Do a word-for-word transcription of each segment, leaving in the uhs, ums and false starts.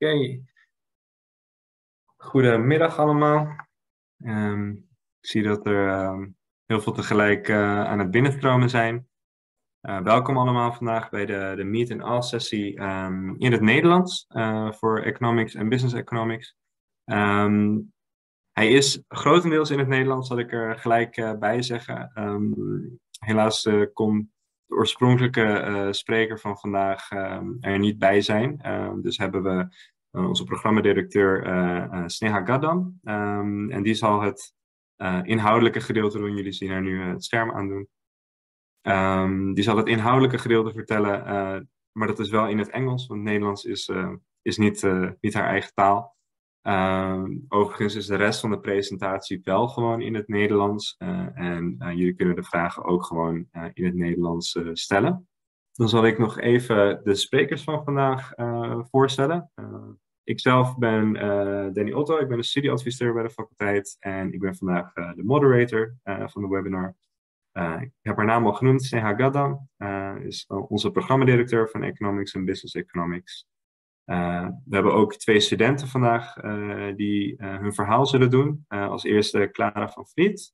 Okay. Goedemiddag allemaal. Um, ik zie dat er um, heel veel tegelijk uh, aan het binnenstromen zijn. Uh, welkom allemaal vandaag bij de, de Meet and All sessie um, in het Nederlands uh, voor Economics en Business Economics. Um, hij is grotendeels in het Nederlands, zal ik er gelijk uh, bij zeggen. Um, helaas uh, kon de oorspronkelijke uh, spreker van vandaag uh, er niet bij zijn. Uh, dus hebben we uh, onze programmadirecteur uh, uh, Sneha Gaddam. Um, en die zal het uh, inhoudelijke gedeelte doen. Jullie zien haar nu uh, het scherm aandoen. Um, die zal het inhoudelijke gedeelte vertellen, uh, maar dat is wel in het Engels, want Nederlands is, uh, is niet, uh, niet haar eigen taal. Uh, overigens is de rest van de presentatie wel gewoon in het Nederlands. Uh, en uh, jullie kunnen de vragen ook gewoon uh, in het Nederlands uh, stellen. Dan zal ik nog even de sprekers van vandaag uh, voorstellen. Uh, ikzelf ben uh, Danny Otto, ik ben een studieadviseur bij de faculteit. En ik ben vandaag uh, de moderator uh, van de webinar. Uh, ik heb haar naam al genoemd, Sneha Gaddam. Uh, is onze programmadirecteur van Economics en Business Economics. Uh, we hebben ook twee studenten vandaag uh, die uh, hun verhaal zullen doen. Uh, als eerste Clara van Vliet.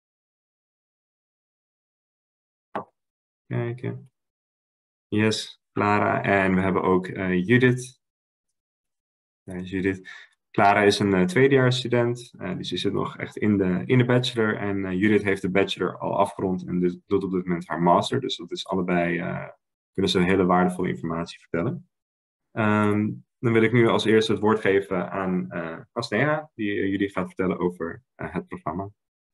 Kijken. Yes, Clara. En we hebben ook uh, Judith. Daar is Judith. Clara is een uh, tweedejaarsstudent. Uh, dus die zit nog echt in de, in de bachelor. En uh, Judith heeft de bachelor al afgerond en dus doet op dit moment haar master. Dus dat is allebei, uh, kunnen ze hele waardevolle informatie vertellen. Um, dan wil ik nu als eerste het woord geven aan uh, Sneha, die uh, jullie gaat vertellen over uh, het programma.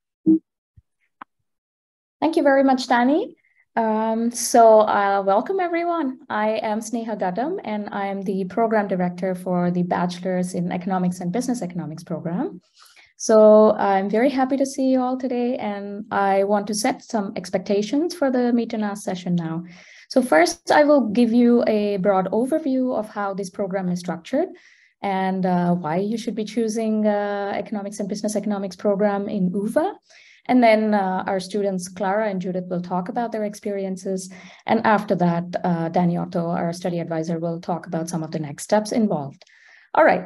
Thank you very much, Danny. Um, so uh, welcome everyone. I am Sneha Gaddam and I am the program director for the Bachelor's in Economics and Business Economics program. So I'm very happy to see you all today, and I want to set some expectations for the Meet and Ask session now. So first, I will give you a broad overview of how this program is structured and uh, why you should be choosing uh, Economics and Business Economics program in U V A. And then uh, our students, Clara and Judith, will talk about their experiences. And after that, uh, Danny Otto, our study advisor, will talk about some of the next steps involved. All right,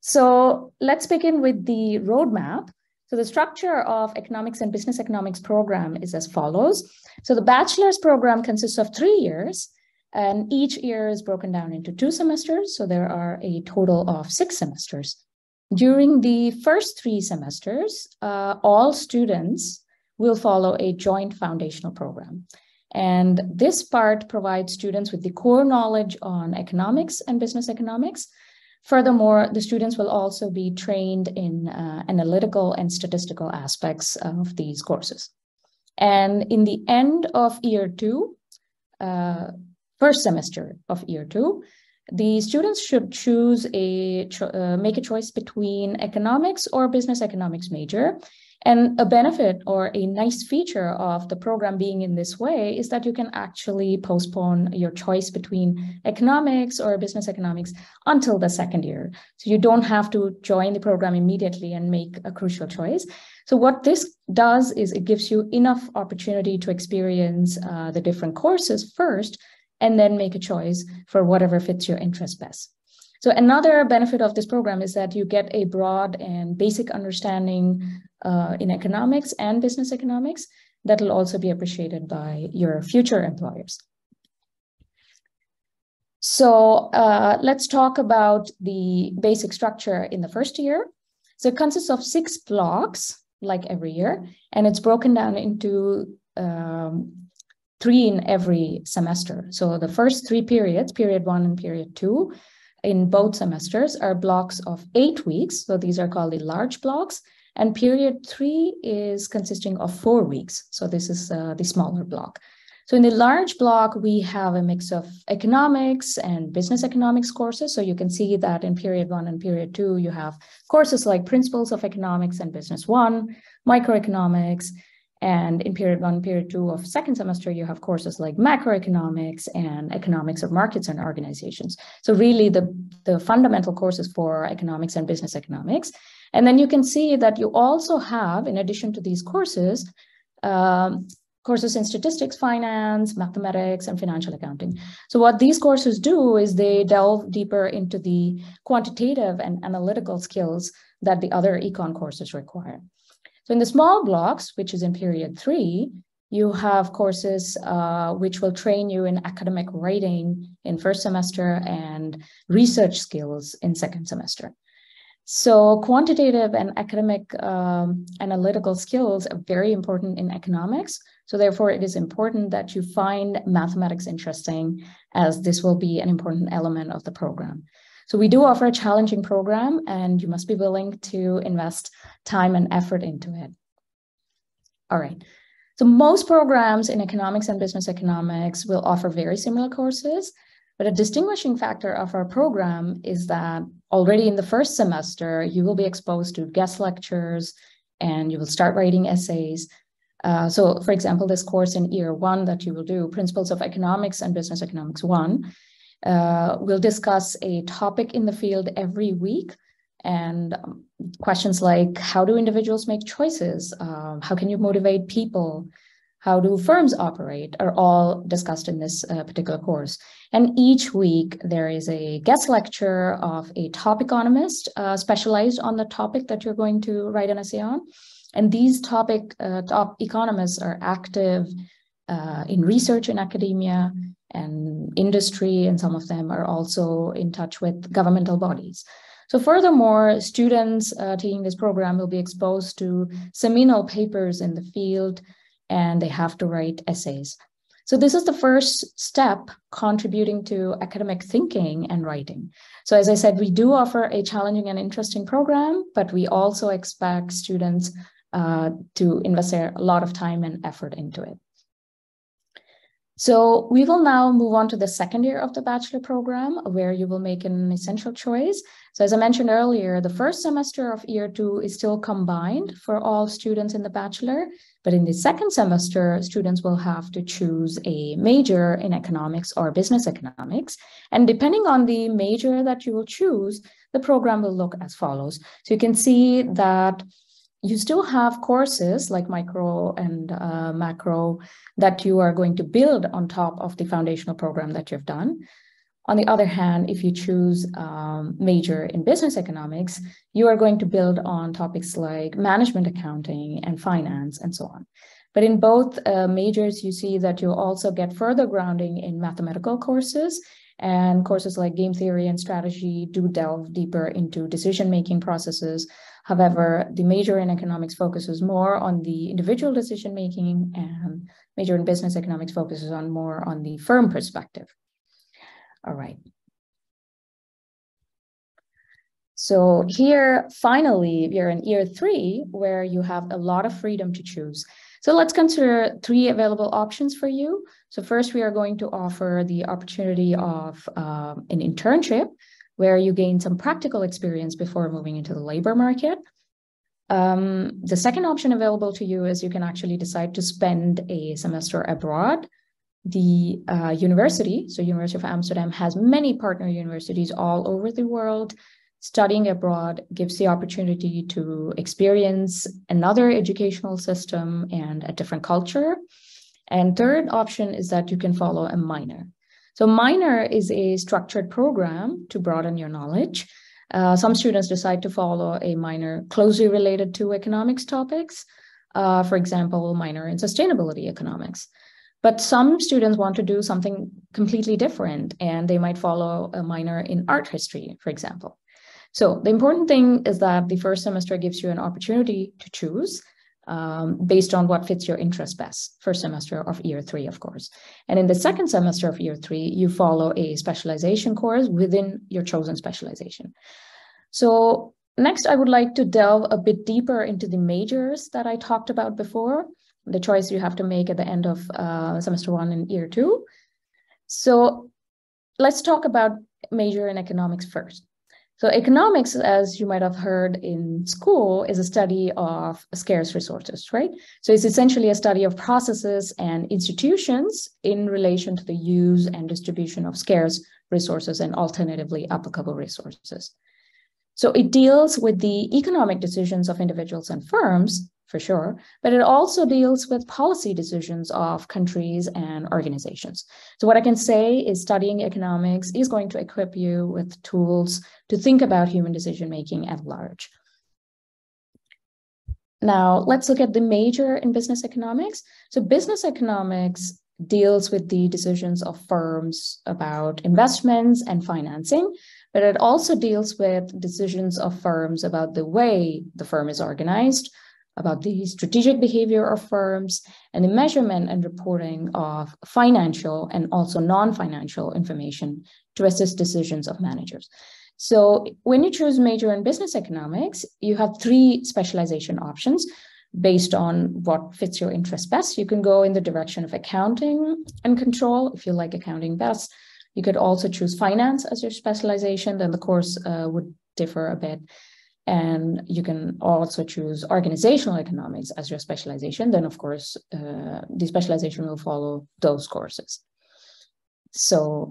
so let's begin with the roadmap. So the structure of Economics and Business Economics program is as follows. So the bachelor's program consists of three years, and each year is broken down into two semesters. So there are a total of six semesters. During the first three semesters, uh, all students will follow a joint foundational program. And this part provides students with the core knowledge on economics and business economics. Furthermore, the students will also be trained in uh, analytical and statistical aspects of these courses. And in the end of year two, uh, first semester of year two, the students should choose a, uh, make a choice between economics or business economics major. And a benefit or a nice feature of the program being in this way is that you can actually postpone your choice between economics or business economics until the second year. So you don't have to join the program immediately and make a crucial choice. So what this does is it gives you enough opportunity to experience uh, the different courses first, and then make a choice for whatever fits your interest best. So another benefit of this program is that you get a broad and basic understanding uh, in economics and business economics that will also be appreciated by your future employers. So uh, let's talk about the basic structure in the first year. So it consists of six blocks, like every year, and it's broken down into um, three in every semester. So the first three periods, period one and period two, in both semesters are blocks of eight weeks. So these are called the large blocks. And period three is consisting of four weeks. So this is uh, the smaller block. So in the large block, we have a mix of economics and business economics courses. So you can see that in period one and period two, you have courses like Principles of Economics and Business One, Microeconomics. And in period one, period two of second semester, you have courses like macroeconomics and economics of markets and organizations. So really the, the fundamental courses for economics and business economics. And then you can see that you also have, in addition to these courses, um, courses in statistics, finance, mathematics, and financial accounting. So what these courses do is they delve deeper into the quantitative and analytical skills that the other econ courses require. So in the small blocks, which is in period three, you have courses uh, which will train you in academic writing in first semester and research skills in second semester. So quantitative and academic um, analytical skills are very important in economics. So therefore, it is important that you find mathematics interesting, as this will be an important element of the program. So we do offer a challenging program, and you must be willing to invest time and effort into it. All right. So most programs in economics and business economics will offer very similar courses, but a distinguishing factor of our program is that already in the first semester, you will be exposed to guest lectures and you will start writing essays. Uh, so for example, this course in year one that you will do, Principles of Economics and Business Economics one, uh, will discuss a topic in the field every week. And um, questions like, how do individuals make choices? Uh, how can you motivate people? How do firms operate are all discussed in this uh, particular course. And each week there is a guest lecture of a top economist uh, specialized on the topic that you're going to write an essay on. And these topic uh, top economists are active uh, in research in academia and industry, and some of them are also in touch with governmental bodies. So furthermore, students uh, taking this program will be exposed to seminal papers in the field, and they have to write essays. So this is the first step contributing to academic thinking and writing. So as I said, we do offer a challenging and interesting program, but we also expect students uh, to invest a lot of time and effort into it. So we will now move on to the second year of the bachelor program, where you will make an essential choice. So as I mentioned earlier, the first semester of year two is still combined for all students in the bachelor, but in the second semester, students will have to choose a major in economics or business economics. And depending on the major that you will choose, the program will look as follows. So you can see that you still have courses like micro and uh, macro that you are going to build on top of the foundational program that you've done. On the other hand, if you choose um, major in business economics, you are going to build on topics like management accounting and finance and so on. But in both uh, majors, you see that you'll also get further grounding in mathematical courses, and courses like game theory and strategy do delve deeper into decision-making processes. However, the major in economics focuses more on the individual decision-making, and major in business economics focuses on more on the firm perspective. All right. So here, finally, we are in year three, where you have a lot of freedom to choose. So let's consider three available options for you. So first, we are going to offer the opportunity of um, an internship, where you gain some practical experience before moving into the labor market. Um, the second option available to you is you can actually decide to spend a semester abroad. The uh, university, so University of Amsterdam, has many partner universities all over the world. Studying abroad gives the opportunity to experience another educational system and a different culture. And third option is that you can follow a minor. So minor is a structured program to broaden your knowledge. Uh, some students decide to follow a minor closely related to economics topics, uh, for example, minor in sustainability economics. But some students want to do something completely different, and they might follow a minor in art history, for example. So the important thing is that the first semester gives you an opportunity to choose um, based on what fits your interest best, first semester of year three, of course. And in the second semester of year three, you follow a specialization course within your chosen specialization. So next, I would like to delve a bit deeper into the majors that I talked about before, the choice you have to make at the end of uh, semester one and year two. So let's talk about major in economics first. So economics, as you might have heard in school, is a study of scarce resources, right? So it's essentially a study of processes and institutions in relation to the use and distribution of scarce resources and alternatively applicable resources. So it deals with the economic decisions of individuals and firms for sure, but it also deals with policy decisions of countries and organizations. So what I can say is studying economics is going to equip you with tools to think about human decision-making at large. Now, let's look at the major in business economics. So business economics deals with the decisions of firms about investments and financing, but it also deals with decisions of firms about the way the firm is organized, about the strategic behavior of firms, and the measurement and reporting of financial and also non-financial information to assist decisions of managers. So when you choose major in business economics, you have three specialization options based on what fits your interest best. You can go in the direction of accounting and control if you like accounting best. You could also choose finance as your specialization, then the course uh, would differ a bit. And you can also choose organizational economics as your specialization. Then, of course, uh, the specialization will follow those courses. So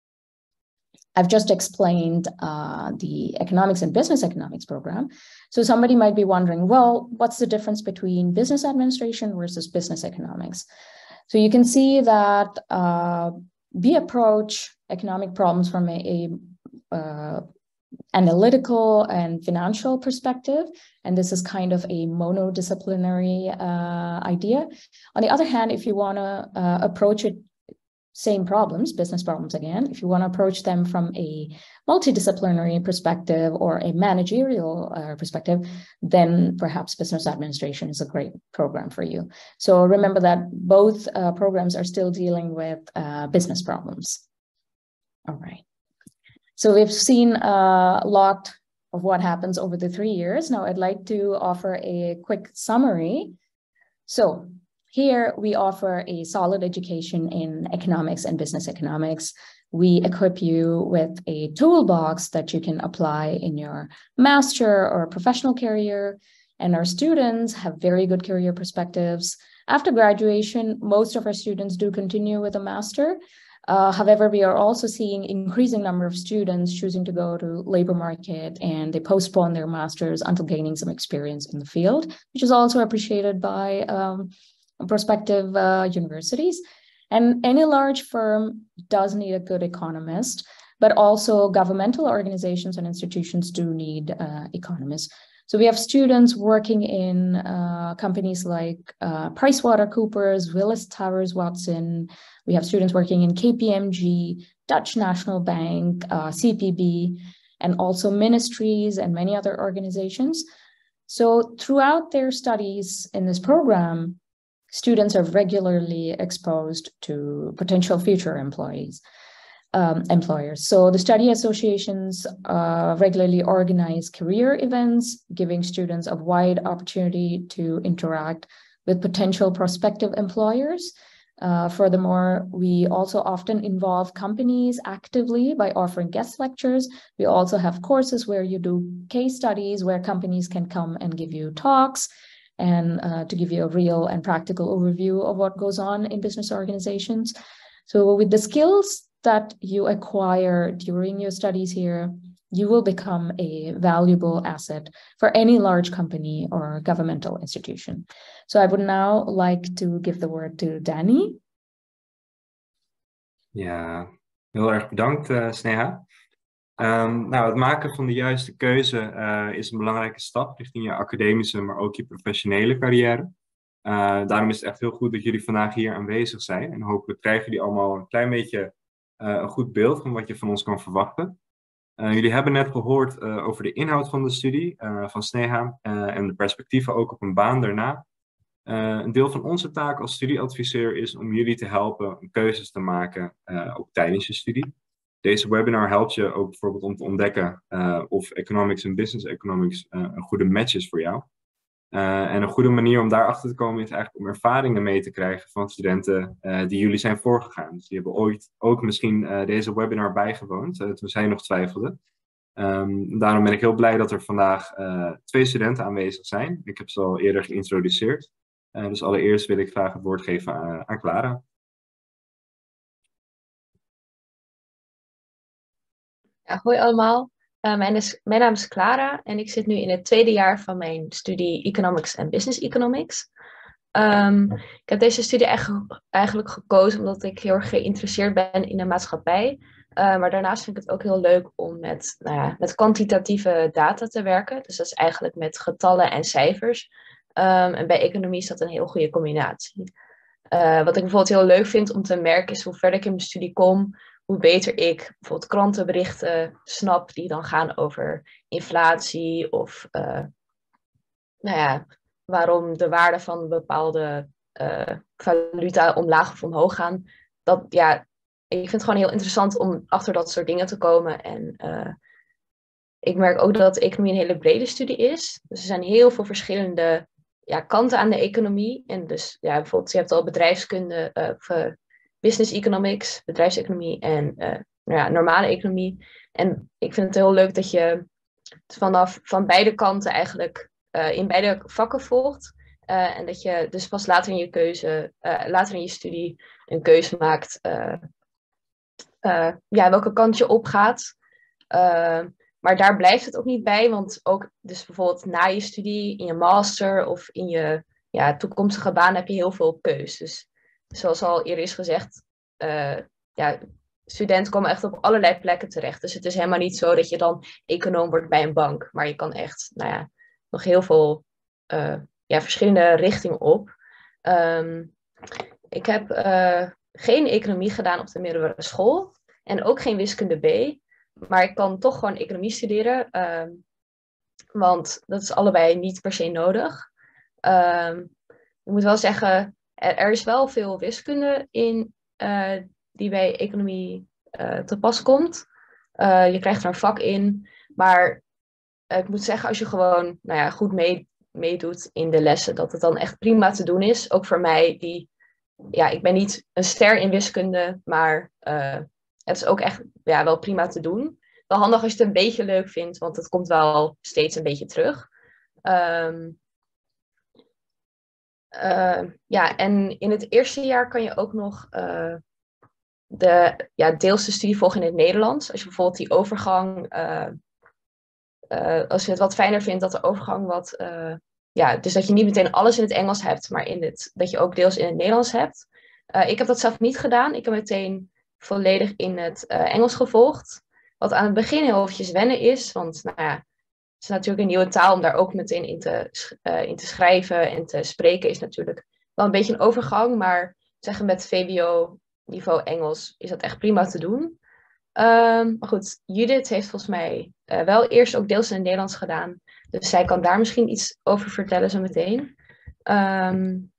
I've just explained uh, the economics and business economics program. So somebody might be wondering, well, what's the difference between business administration versus business economics? So you can see that uh, we approach economic problems from a, a uh, analytical and financial perspective, and this is kind of a monodisciplinary uh, idea. On the other hand, if you want to uh, approach it, same problems, business problems again, if you want to approach them from a multidisciplinary perspective or a managerial uh, perspective, then perhaps business administration is a great program for you. So remember that both uh, programs are still dealing with uh, business problems. All right. So we've seen a lot of what happens over the three years. Now I'd like to offer a quick summary. So here we offer a solid education in economics and business economics. We equip you with a toolbox that you can apply in your master or professional career. And our students have very good career perspectives. After graduation, most of our students do continue with a master. Uh, however, we are also seeing increasing number of students choosing to go to labor market, and they postpone their masters until gaining some experience in the field, which is also appreciated by um, prospective uh, universities. And any large firm does need a good economist, but also governmental organizations and institutions do need uh, economists. So we have students working in uh, companies like uh, PricewaterhouseCoopers, Willis Towers Watson. We have students working in K P M G, Dutch National Bank, uh, C P B, and also ministries and many other organizations. So throughout their studies in this program, students are regularly exposed to potential future employees. Um, employers. So the study associations uh, regularly organize career events, giving students a wide opportunity to interact with potential prospective employers. Uh, furthermore, we also often involve companies actively by offering guest lectures. We also have courses where you do case studies where companies can come and give you talks and uh, to give you a real and practical overview of what goes on in business organizations. So with the skills that you acquire during your studies here, you will become a valuable asset for any large company or governmental institution. So I would now like to give the word to Danny. Ja, heel erg bedankt, uh, Sneha. Um, nou, het maken van de juiste keuze uh, is een belangrijke stap richting je academische, maar ook je professionele carrière. Uh, daarom is het echt heel goed dat jullie vandaag hier aanwezig zijn. En hopelijk krijgen jullie allemaal een klein beetje uh, een goed beeld van wat je van ons kan verwachten. Uh, jullie hebben net gehoord uh, over de inhoud van de studie uh, van Sneha uh, en de perspectieven ook op een baan daarna. Uh, een deel van onze taak als studieadviseur is om jullie te helpen keuzes te maken, uh, ook tijdens je studie. Deze webinar helpt je ook bijvoorbeeld om te ontdekken uh, of economics en business economics uh, een goede match is voor jou. Uh, en een goede manier om daarachter te komen is eigenlijk om ervaringen mee te krijgen van studenten uh, die jullie zijn voorgegaan. Dus die hebben ooit ook misschien uh, deze webinar bijgewoond, uh, toen zij nog twijfelden. Um, daarom ben ik heel blij dat er vandaag uh, twee studenten aanwezig zijn. Ik heb ze al eerder geïntroduceerd. Uh, dus allereerst wil ik graag het woord geven aan, aan Clara. Ja, hoi allemaal. Uh, mijn, is, mijn naam is Clara en ik zit nu in het tweede jaar van mijn studie Economics en Business Economics. Um, ik heb deze studie eigenlijk, eigenlijk gekozen omdat ik heel erg geïnteresseerd ben in de maatschappij. Uh, maar daarnaast vind ik het ook heel leuk om met, nou ja, met kwantitatieve data te werken. Dus dat is eigenlijk met getallen en cijfers. Um, en bij economie is dat een heel goede combinatie. Uh, wat ik bijvoorbeeld heel leuk vind om te merken is hoe verder ik in mijn studie kom, hoe beter ik bijvoorbeeld krantenberichten snap die dan gaan over inflatie of uh, nou ja, waarom de waarde van bepaalde uh, valuta omlaag of omhoog gaan. Dat, ja, ik vind het gewoon heel interessant om achter dat soort dingen te komen. En uh, ik merk ook dat economie een hele brede studie is. Dus er zijn heel veel verschillende ja, kanten aan de economie. En dus ja, bijvoorbeeld je hebt al bedrijfskunde, uh, of, uh, business economics, bedrijfseconomie en uh, nou ja, normale economie. En ik vind het heel leuk dat je vanaf van beide kanten eigenlijk uh, in beide vakken volgt. Uh, en dat je dus pas later in je keuze, uh, later in je studie een keuze maakt. Uh, uh, ja, welke kant je opgaat. Uh, maar daar blijft het ook niet bij. Want ook dus bijvoorbeeld na je studie, in je master of in je ja, toekomstige baan heb je heel veel keus. Dus zoals al eerder is gezegd, uh, ja, studenten komen echt op allerlei plekken terecht. Dus het is helemaal niet zo dat je dan econoom wordt bij een bank. Maar je kan echt, nou ja, nog heel veel uh, ja, verschillende richtingen op. Um, ik heb uh, geen economie gedaan op de middelbare school. En ook geen wiskunde B. Maar ik kan toch gewoon economie studeren. Um, want dat is allebei niet per se nodig. Um, ik moet wel zeggen, er, er is wel veel wiskunde in uh, die bij economie uh, te pas komt. Uh, je krijgt er een vak in. Maar uh, ik moet zeggen, als je gewoon nou ja, goed mee, meedoet in de lessen, dat het dan echt prima te doen is. Ook voor mij, die, ja, ik ben niet een ster in wiskunde, maar uh, het is ook echt ja, wel prima te doen. Wel handig als je het een beetje leuk vindt, want het komt wel steeds een beetje terug. Um, Uh, ja, en in het eerste jaar kan je ook nog uh, de, ja, deels de studie volgen in het Nederlands. Als je bijvoorbeeld die overgang, uh, uh, als je het wat fijner vindt dat de overgang wat, uh, ja, dus dat je niet meteen alles in het Engels hebt, maar in het, dat je ook deels in het Nederlands hebt. Uh, ik heb dat zelf niet gedaan. Ik heb meteen volledig in het uh, Engels gevolgd. Wat aan het begin heel eventjes wennen is, want nou ja, het is natuurlijk een nieuwe taal om daar ook meteen in te, uh, in te schrijven en te spreken is natuurlijk wel een beetje een overgang. Maar zeggen met V W O-niveau Engels is dat echt prima te doen. Um, maar goed, Judith heeft volgens mij uh, wel eerst ook deels in het Nederlands gedaan. Dus zij kan daar misschien iets over vertellen zo meteen. Um,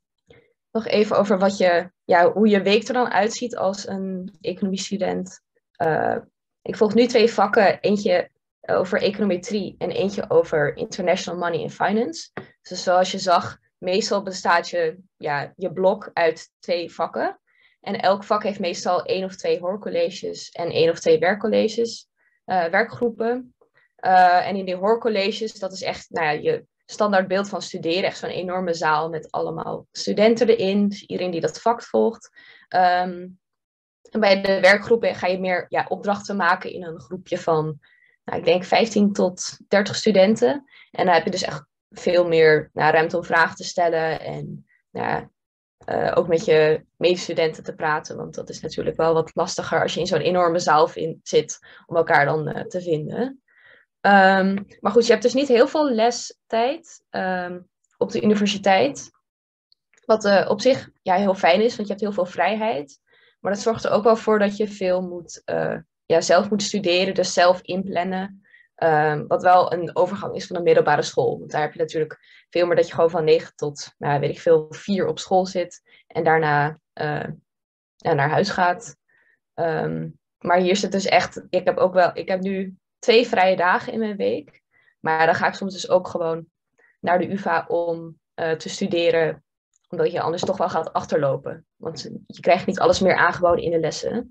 nog even over wat je, ja, hoe je week er dan uitziet als een economiestudent. Uh, ik volg nu twee vakken. Eentje over econometrie en eentje over international money and finance. Dus zoals je zag, meestal bestaat je, ja, je blok uit twee vakken. En elk vak heeft meestal één of twee hoorcolleges en één of twee werkcolleges, uh, werkgroepen. Uh, en in die hoorcolleges, dat is echt nou ja, je standaard beeld van studeren. Echt zo'n enorme zaal met allemaal studenten erin. Dus iedereen die dat vak volgt. Um, en bij de werkgroepen ga je meer ja, opdrachten maken in een groepje van, nou, ik denk vijftien tot dertig studenten. En dan heb je dus echt veel meer nou, ruimte om vragen te stellen. En nou, uh, ook met je medestudenten te praten. Want dat is natuurlijk wel wat lastiger als je in zo'n enorme zaal in, zit om elkaar dan uh, te vinden. Um, maar goed, je hebt dus niet heel veel lestijd um, op de universiteit. Wat uh, op zich ja, heel fijn is, want je hebt heel veel vrijheid. Maar dat zorgt er ook wel voor dat je veel moet, uh, ja, zelf moet studeren, dus zelf inplannen. Um, wat wel een overgang is van een middelbare school. Want daar heb je natuurlijk veel meer dat je gewoon van negen tot, nou, weet ik veel, vier op school zit. En daarna uh, ja, naar huis gaat. Um, maar hier zit dus echt, ik heb ook wel, ik heb nu twee vrije dagen in mijn week. Maar dan ga ik soms dus ook gewoon naar de U vA om uh, te studeren. Omdat je anders toch wel gaat achterlopen. Want je krijgt niet alles meer aangeboden in de lessen.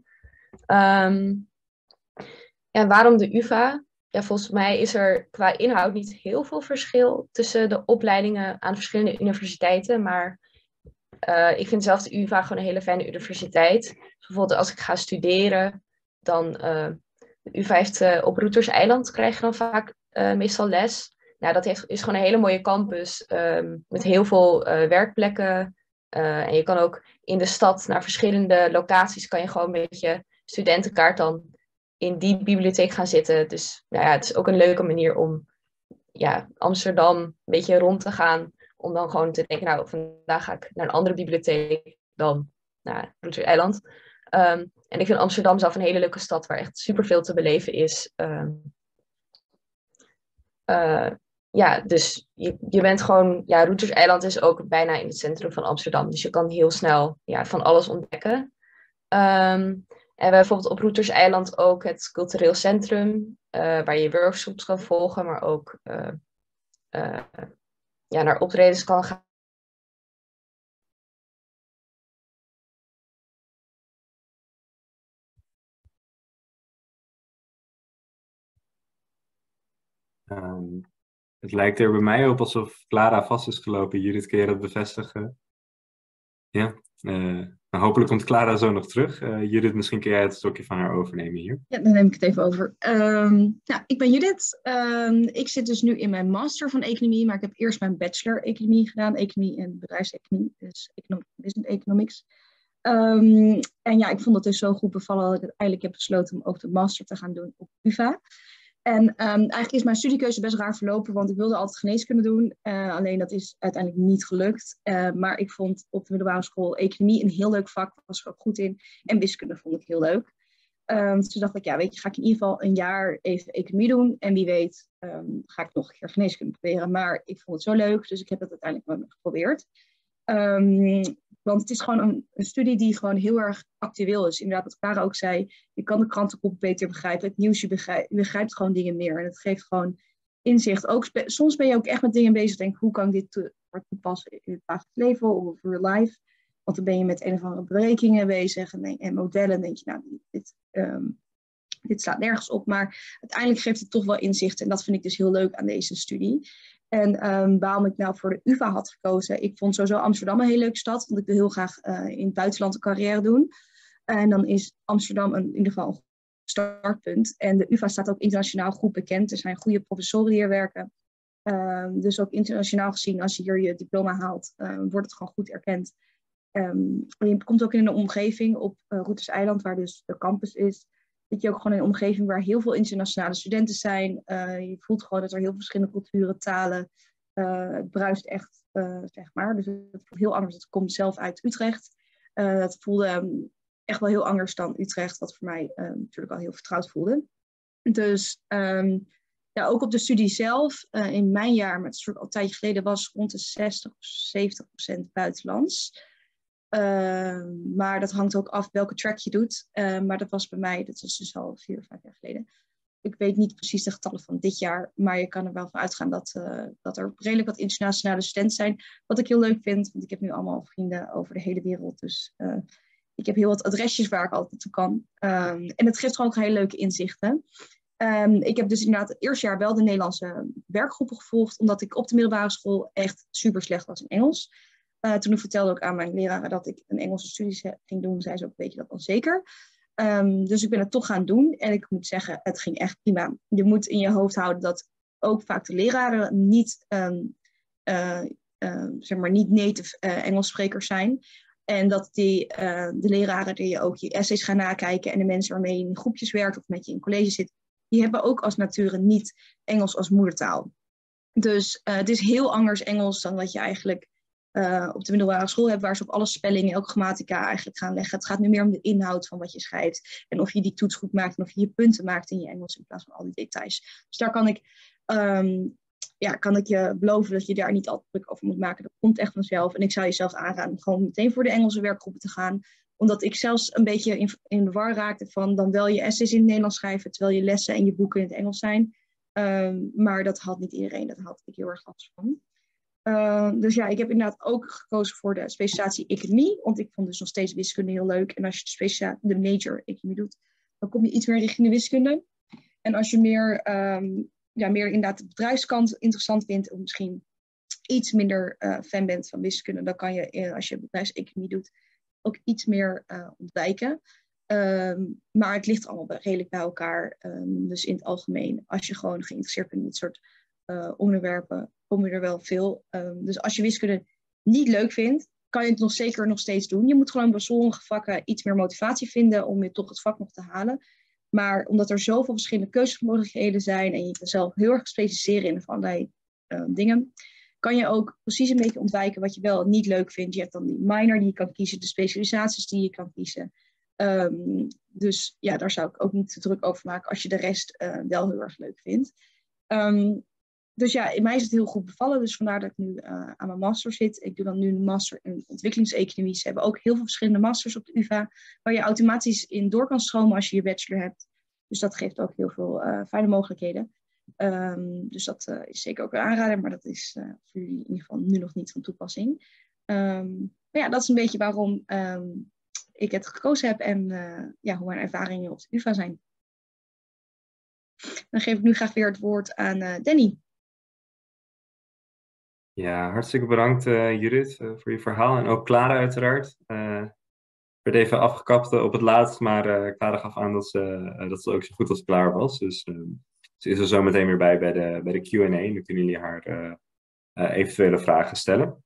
Um, en waarom de U vA? Ja, volgens mij is er qua inhoud niet heel veel verschil tussen de opleidingen aan verschillende universiteiten. Maar uh, ik vind zelf de U vA gewoon een hele fijne universiteit. Dus bijvoorbeeld als ik ga studeren, dan uh, de U vijf heeft uh, op Routerseiland krijg je dan vaak uh, meestal les. Nou, dat heeft, is gewoon een hele mooie campus um, met heel veel uh, werkplekken. Uh, en je kan ook in de stad naar verschillende locaties kan je gewoon met je studentenkaart dan in die bibliotheek gaan zitten. Dus nou ja, het is ook een leuke manier om ja, Amsterdam een beetje rond te gaan. Om dan gewoon te denken, nou, vandaag ga ik naar een andere bibliotheek dan naar Routerseiland. Um, en ik vind Amsterdam zelf een hele leuke stad waar echt superveel te beleven is. Um, uh, ja, dus je, je bent gewoon... Ja, Routerseiland is ook bijna in het centrum van Amsterdam. Dus je kan heel snel ja, van alles ontdekken. Um, en we hebben bijvoorbeeld op Routerseiland ook het cultureel centrum. Uh, waar je workshops kan volgen, maar ook uh, uh, ja, naar optredens kan gaan. Um, het lijkt er bij mij op alsof Clara vast is gelopen. Judith, kun je dat bevestigen? Ja, uh, nou, hopelijk komt Clara zo nog terug. Uh, Judith, misschien kun jij het stokje van haar overnemen hier. Ja, dan neem ik het even over. Um, nou, ik ben Judith. Um, ik zit dus nu in mijn master van economie, maar ik heb eerst mijn bachelor economie gedaan. Economie en bedrijfseconomie, dus economic, business economics. Um, en ja, ik vond het dus zo goed bevallen dat ik uiteindelijk heb besloten om ook de master te gaan doen op U vA. En um, eigenlijk is mijn studiekeuze best raar verlopen, want ik wilde altijd geneeskunde doen. Uh, alleen dat is uiteindelijk niet gelukt. Uh, maar ik vond op de middelbare school economie een heel leuk vak, was er ook goed in. En wiskunde vond ik heel leuk. Um, dus toen dacht ik, ja, weet je, ga ik in ieder geval een jaar even economie doen. En wie weet um, ga ik nog een keer geneeskunde proberen. Maar ik vond het zo leuk, dus ik heb het uiteindelijk wel geprobeerd. Um, want het is gewoon een, een studie die gewoon heel erg actueel is. Inderdaad, wat Clara ook zei, je kan de krantenkop beter begrijpen. Het nieuws, je begrijpt, je begrijpt gewoon dingen meer. En het geeft gewoon inzicht. Ook spe- soms ben je ook echt met dingen bezig. Denk, hoe kan ik dit te, toepassen in het dagelijks leven of real life? Want dan ben je met een of andere berekeningen bezig en, en modellen. En denk je, nou, dit, um, dit slaat nergens op. Maar uiteindelijk geeft het toch wel inzicht. En dat vind ik dus heel leuk aan deze studie. En um, waarom ik nou voor de U vA had gekozen. Ik vond sowieso Amsterdam een hele leuke stad. Want ik wil heel graag uh, in het buitenland een carrière doen. En dan is Amsterdam een, in ieder geval een startpunt. En de U vA staat ook internationaal goed bekend. Er zijn goede professoren die hier werken. Um, dus ook internationaal gezien, als je hier je diploma haalt, um, wordt het gewoon goed erkend. Um, je komt ook in een omgeving op uh, Routerseiland, waar dus de campus is. Dat je ook gewoon in een omgeving waar heel veel internationale studenten zijn. Uh, je voelt gewoon dat er heel veel verschillende culturen, talen. Uh, het bruist echt, uh, zeg maar. Dus het voelt heel anders. Het komt zelf uit Utrecht. Uh, het voelde um, echt wel heel anders dan Utrecht, wat voor mij uh, natuurlijk al heel vertrouwd voelde. Dus um, ja, ook op de studie zelf, uh, in mijn jaar, maar het is al een tijdje geleden, was rond de zestig of zeventig procent buitenlands. Uh, maar dat hangt ook af welke track je doet. Uh, maar dat was bij mij, dat is dus al vier of vijf jaar geleden. Ik weet niet precies de getallen van dit jaar, maar je kan er wel van uitgaan dat, uh, dat er redelijk wat internationale studenten zijn. Wat ik heel leuk vind, want ik heb nu allemaal vrienden over de hele wereld. Dus uh, ik heb heel wat adresjes waar ik altijd naartoe kan. Um, en het geeft gewoon hele leuke inzichten. Um, ik heb dus inderdaad het eerste jaar wel de Nederlandse werkgroepen gevolgd, omdat ik op de middelbare school echt super slecht was in Engels. Uh, toen ik vertelde ook aan mijn leraren dat ik een Engelse studie ging doen, zei ze ook, weet je dat wel zeker? Um, dus ik ben het toch gaan doen. En ik moet zeggen, het ging echt prima. Je moet in je hoofd houden dat ook vaak de leraren niet, um, uh, uh, zeg maar niet native uh, Engels sprekers zijn. En dat die, uh, de leraren die je ook je essays gaan nakijken en de mensen waarmee je in groepjes werkt of met je in college zit, die hebben ook als nature niet Engels als moedertaal. Dus uh, het is heel anders Engels dan wat je eigenlijk Uh, op de middelbare school hebt, waar ze op alle spellingen, elke grammatica eigenlijk gaan leggen. Het gaat nu meer om de inhoud van wat je schrijft. En of je die toets goed maakt en of je je punten maakt in je Engels in plaats van al die details. Dus daar kan ik, um, ja, kan ik je beloven dat je daar niet altijd druk over moet maken. Dat komt echt vanzelf. En ik zou jezelf aanraden om gewoon meteen voor de Engelse werkgroepen te gaan. Omdat ik zelfs een beetje in, in de war raakte van dan wel je essays in het Nederlands schrijven, terwijl je lessen en je boeken in het Engels zijn. Um, maar dat had niet iedereen. Dat had ik heel erg last van. Uh, dus ja, ik heb inderdaad ook gekozen voor de specialisatie economie. Want ik vond dus nog steeds wiskunde heel leuk. En als je de, specia- de major economie doet, dan kom je iets meer richting de wiskunde. En als je meer, um, ja, meer inderdaad de bedrijfskant interessant vindt, of misschien iets minder uh, fan bent van wiskunde, dan kan je, uh, als je bedrijfseconomie doet, ook iets meer uh, ontwijken. Um, maar het ligt allemaal bij, redelijk bij elkaar. Um, dus in het algemeen, als je gewoon geïnteresseerd bent in dit soort uh, onderwerpen, kom je er wel veel. Um, dus als je wiskunde niet leuk vindt, kan je het nog zeker nog steeds doen. Je moet gewoon bij sommige vakken iets meer motivatie vinden om je toch het vak nog te halen. Maar omdat er zoveel verschillende keuzemogelijkheden zijn en je jezelf heel erg specialiseren in allerlei uh, dingen, kan je ook precies een beetje ontwijken wat je wel niet leuk vindt. Je hebt dan die minor die je kan kiezen, de specialisaties die je kan kiezen. Um, dus ja, daar zou ik ook niet te druk over maken als je de rest uh, wel heel erg leuk vindt. Um, dus ja, in mij is het heel goed bevallen. Dus vandaar dat ik nu uh, aan mijn master zit. Ik doe dan nu een master in ontwikkelingseconomie. Ze hebben ook heel veel verschillende masters op de U vA, waar je automatisch in door kan stromen als je je bachelor hebt. Dus dat geeft ook heel veel uh, fijne mogelijkheden. Um, dus dat uh, is zeker ook een aanrader, maar dat is uh, voor jullie in ieder geval nu nog niet van toepassing. Um, maar ja, dat is een beetje waarom um, ik het gekozen heb en uh, ja, hoe mijn ervaringen op de U vA zijn. Dan geef ik nu graag weer het woord aan uh, Danny. Ja, hartstikke bedankt uh, Judith uh, voor je verhaal en ook Clara uiteraard. Uh, ik werd even afgekapt uh, op het laatst, maar uh, Clara gaf aan dat ze, uh, dat ze ook zo goed als klaar was. Dus uh, ze is er zo meteen weer bij bij de, bij de Q en A. Dan kunnen jullie haar uh, uh, eventuele vragen stellen.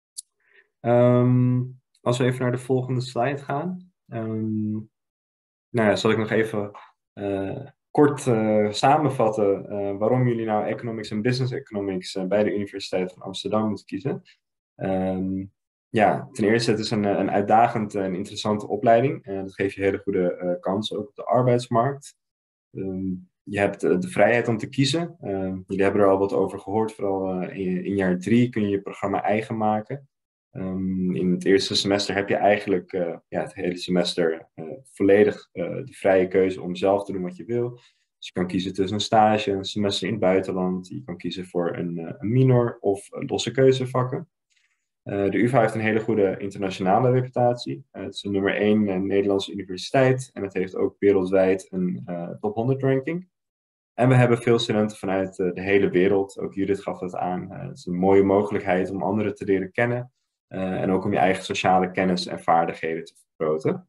Um, als we even naar de volgende slide gaan. Um, nou ja, zal ik nog even uh, kort uh, samenvatten uh, waarom jullie nou Economics en Business Economics uh, bij de Universiteit van Amsterdam moeten kiezen. Um, ja, ten eerste, het is een, een uitdagend en interessante opleiding. Uh, dat geeft je hele goede uh, kansen ook op de arbeidsmarkt. Um, je hebt uh, de vrijheid om te kiezen. Uh, jullie hebben er al wat over gehoord. Vooral uh, in, in jaar drie kun je je programma eigen maken. Um, in het eerste semester heb je eigenlijk uh, ja, het hele semester uh, volledig uh, de vrije keuze om zelf te doen wat je wil. Dus je kan kiezen tussen een stage, een semester in het buitenland. Je kan kiezen voor een, uh, een minor of uh, losse keuzevakken. Uh, de U vA heeft een hele goede internationale reputatie. Uh, het is een nummer één uh, Nederlandse universiteit en het heeft ook wereldwijd een uh, top honderd ranking. En we hebben veel studenten vanuit uh, de hele wereld. Ook Judith gaf dat aan. Uh, het is een mooie mogelijkheid om anderen te leren kennen. Uh, en ook om je eigen sociale kennis en vaardigheden te vergroten.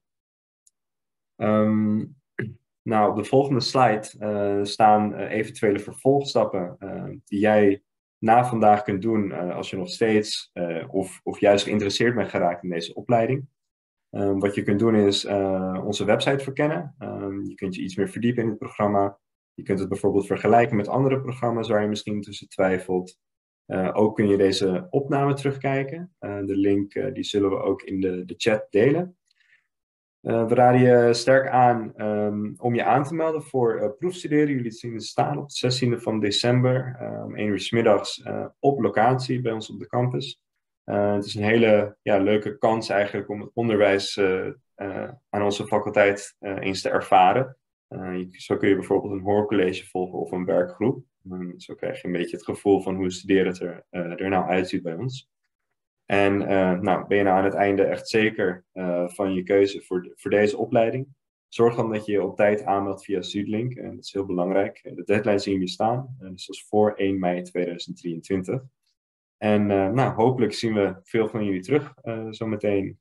Um, nou, op de volgende slide uh, staan uh, eventuele vervolgstappen uh, die jij na vandaag kunt doen uh, als je nog steeds uh, of, of juist geïnteresseerd bent geraakt in deze opleiding. Um, wat je kunt doen is uh, onze website verkennen. Um, je kunt je iets meer verdiepen in het programma. Je kunt het bijvoorbeeld vergelijken met andere programma's waar je misschien tussen twijfelt. Uh, ook kun je deze opname terugkijken. Uh, de link uh, die zullen we ook in de, de chat delen. Uh, we raden je sterk aan um, om je aan te melden voor uh, proefstuderen. Jullie zien het staan op de zestiende van december uh, om één uur 's middags uh, op locatie bij ons op de campus. Uh, het is een hele ja, leuke kans eigenlijk om het onderwijs uh, uh, aan onze faculteit uh, eens te ervaren. Uh, je, zo kun je bijvoorbeeld een hoorcollege volgen of een werkgroep. Um, zo krijg je een beetje het gevoel van hoe studeren het er, uh, er nou uitziet bij ons. En uh, nou, ben je nou aan het einde echt zeker uh, van je keuze voor, de, voor deze opleiding? Zorg dan dat je je op tijd aanmeldt via Zuidlink. En dat is heel belangrijk. De deadline zien we staan. Uh, dus dat is voor één mei tweeduizend drieëntwintig. En uh, nou, hopelijk zien we veel van jullie terug uh, zometeen.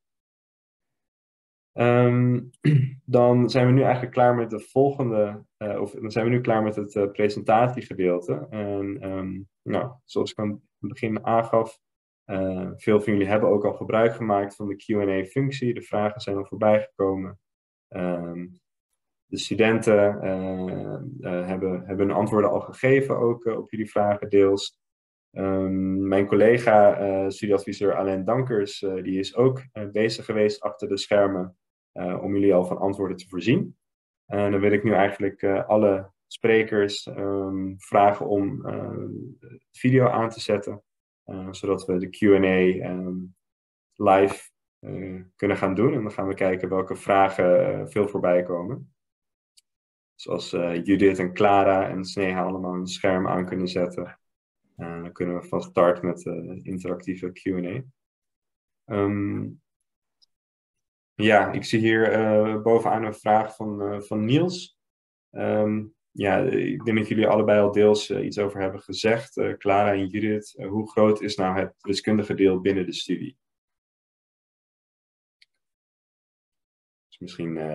Um, dan zijn we nu eigenlijk klaar met de volgende, uh, of dan zijn we nu klaar met het uh, presentatiegedeelte. En um, nou, zoals ik aan het begin aangaf, uh, veel van jullie hebben ook al gebruik gemaakt van de Q en A-functie. De vragen zijn al voorbij gekomen. Um, de studenten uh, uh, hebben, hebben hun antwoorden al gegeven ook uh, op jullie vragen deels. Um, mijn collega, uh, studieadviseur Alain Dankers, uh, die is ook uh, bezig geweest achter de schermen uh, om jullie al van antwoorden te voorzien. En uh, dan wil ik nu eigenlijk uh, alle sprekers um, vragen om uh, de video aan te zetten, uh, zodat we de Q en A um, live uh, kunnen gaan doen. En dan gaan we kijken welke vragen uh, veel voorbij komen. Zoals uh, Judith en Clara en Sneha allemaal een scherm aan kunnen zetten. Uh, dan kunnen we van start met uh, interactieve Q en A. Um, ja, ik zie hier uh, bovenaan een vraag van, uh, van Niels. Um, ja, ik denk dat jullie allebei al deels uh, iets over hebben gezegd. Uh, Clara en Judith, uh, hoe groot is nou het wiskundige deel binnen de studie? Dus misschien uh,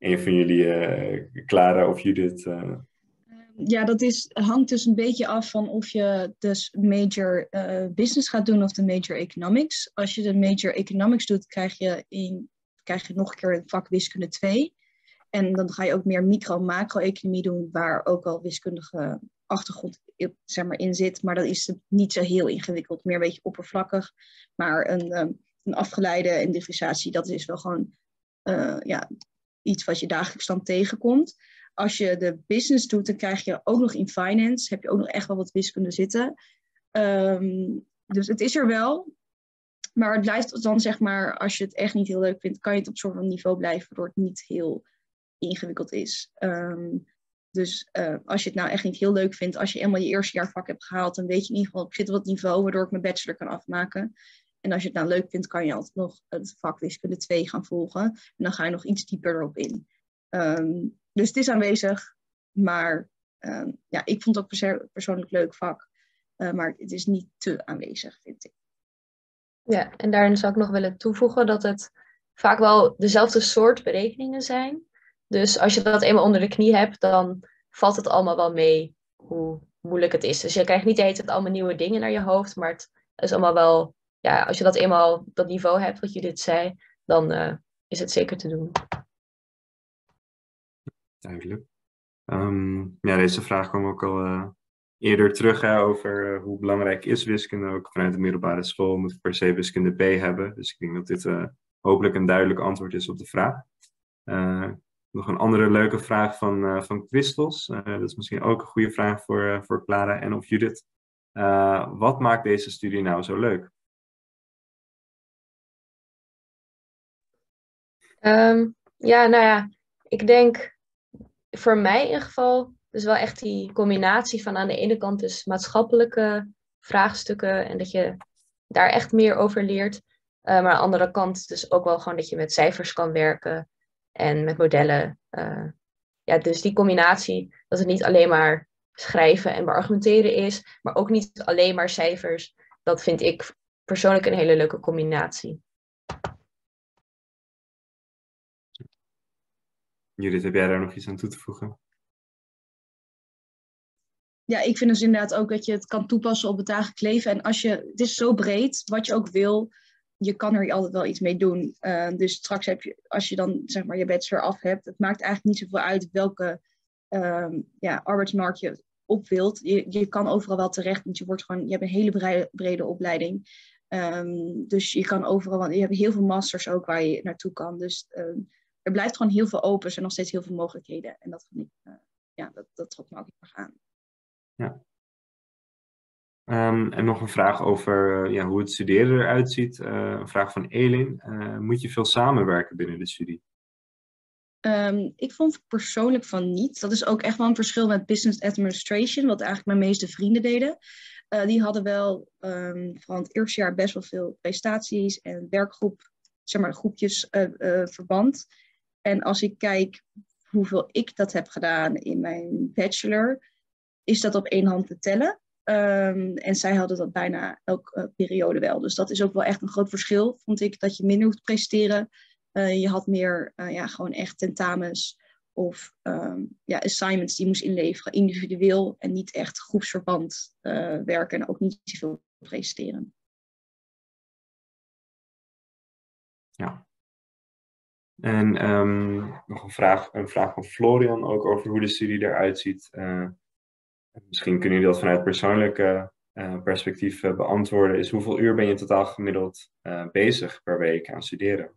een van jullie, uh, Clara of Judith? Uh... Ja, dat is, hangt dus een beetje af van of je dus major uh, business gaat doen of de major economics. Als je de major economics doet, krijg je, in, krijg je nog een keer een vak wiskunde twee. En dan ga je ook meer micro-macro-economie doen, waar ook al wiskundige achtergrond zeg maar, in zit. Maar dat is niet zo heel ingewikkeld, meer een beetje oppervlakkig. Maar een, um, een afgeleide en differentiatie, dat is wel gewoon uh, ja, iets wat je dagelijks dan tegenkomt. Als je de business doet, dan krijg je ook nog in finance, heb je ook nog echt wel wat wiskunde zitten. Um, dus het is er wel. Maar het blijft dan, zeg maar, als je het echt niet heel leuk vindt, kan je het op soort van niveau blijven, waardoor het niet heel ingewikkeld is. Um, dus uh, als je het nou echt niet heel leuk vindt, als je eenmaal je eerste jaar vak hebt gehaald, dan weet je in ieder geval, ik zit op het niveau waardoor ik mijn bachelor kan afmaken. En als je het nou leuk vindt, kan je altijd nog het vak wiskunde twee gaan volgen. En dan ga je nog iets dieper erop in. Um, dus het is aanwezig, maar um, ja, ik vond het ook perso- persoonlijk leuk vak. Uh, maar het is niet te aanwezig, vind ik. Ja, en daarin zou ik nog willen toevoegen dat het vaak wel dezelfde soort berekeningen zijn. Dus als je dat eenmaal onder de knie hebt, dan valt het allemaal wel mee hoe moeilijk het is. Dus je krijgt niet de hele tijd allemaal nieuwe dingen naar je hoofd, maar het is allemaal wel, ja, als je dat eenmaal dat niveau hebt, wat Judith zei, dan uh, is het zeker te doen. Duidelijk. Um, ja, deze vraag kwam ook al uh, eerder terug hè, over uh, hoe belangrijk is wiskunde. Ook vanuit de middelbare school moet ik per se wiskunde B hebben. Dus ik denk dat dit uh, hopelijk een duidelijk antwoord is op de vraag. Uh, nog een andere leuke vraag van, uh, van Christos. Uh, dat is misschien ook een goede vraag voor, uh, voor Clara en of Judith. Uh, wat maakt deze studie nou zo leuk? Um, ja, nou ja, ik denk voor mij in ieder geval, dus wel echt die combinatie van aan de ene kant dus maatschappelijke vraagstukken en dat je daar echt meer over leert. Uh, maar aan de andere kant dus ook wel gewoon dat je met cijfers kan werken en met modellen. Uh, ja, dus die combinatie, dat het niet alleen maar schrijven en beargumenteren is, maar ook niet alleen maar cijfers. Dat vind ik persoonlijk een hele leuke combinatie. Judith, heb jij daar nog iets aan toe te voegen? Ja, ik vind dus inderdaad ook dat je het kan toepassen op het dagelijks leven. En als je, het is zo breed, wat je ook wil, je kan er altijd wel iets mee doen. Uh, dus straks heb je, als je dan zeg maar je bachelor af hebt, het maakt eigenlijk niet zoveel uit welke um, ja, arbeidsmarkt je op wilt. Je, je kan overal wel terecht, want je wordt gewoon, je hebt een hele brede, brede opleiding. Um, dus je kan overal, want je hebt heel veel masters ook waar je naartoe kan. Dus um, er blijft gewoon heel veel open, er zijn nog steeds heel veel mogelijkheden. En dat vind ik, uh, ja, dat, dat trok me ook heel erg aan. Ja. Um, en nog een vraag over uh, ja, hoe het studeren eruit ziet. Uh, een vraag van Elin. Uh, moet je veel samenwerken binnen de studie? Um, ik vond persoonlijk van niet. Dat is ook echt wel een verschil met business administration, wat eigenlijk mijn meeste vrienden deden. Uh, die hadden wel um, van het eerste jaar best wel veel prestaties en werkgroep, zeg maar groepjes uh, uh, verband. En als ik kijk hoeveel ik dat heb gedaan in mijn bachelor, is dat op één hand te tellen. Um, en zij hadden dat bijna elke uh, periode wel. Dus dat is ook wel echt een groot verschil, vond ik, dat je minder hoeft te presteren. Uh, je had meer uh, ja, gewoon echt tentamens of um, ja, assignments die je moest inleveren, individueel en niet echt groepsverband uh, werken en ook niet zoveel presteren. Ja. En um, nog een vraag, een vraag van Florian ook over hoe de studie eruit ziet. Uh, misschien kunnen jullie dat vanuit persoonlijke uh, perspectief uh, beantwoorden. Is hoeveel uur ben je totaal gemiddeld uh, bezig per week aan studeren?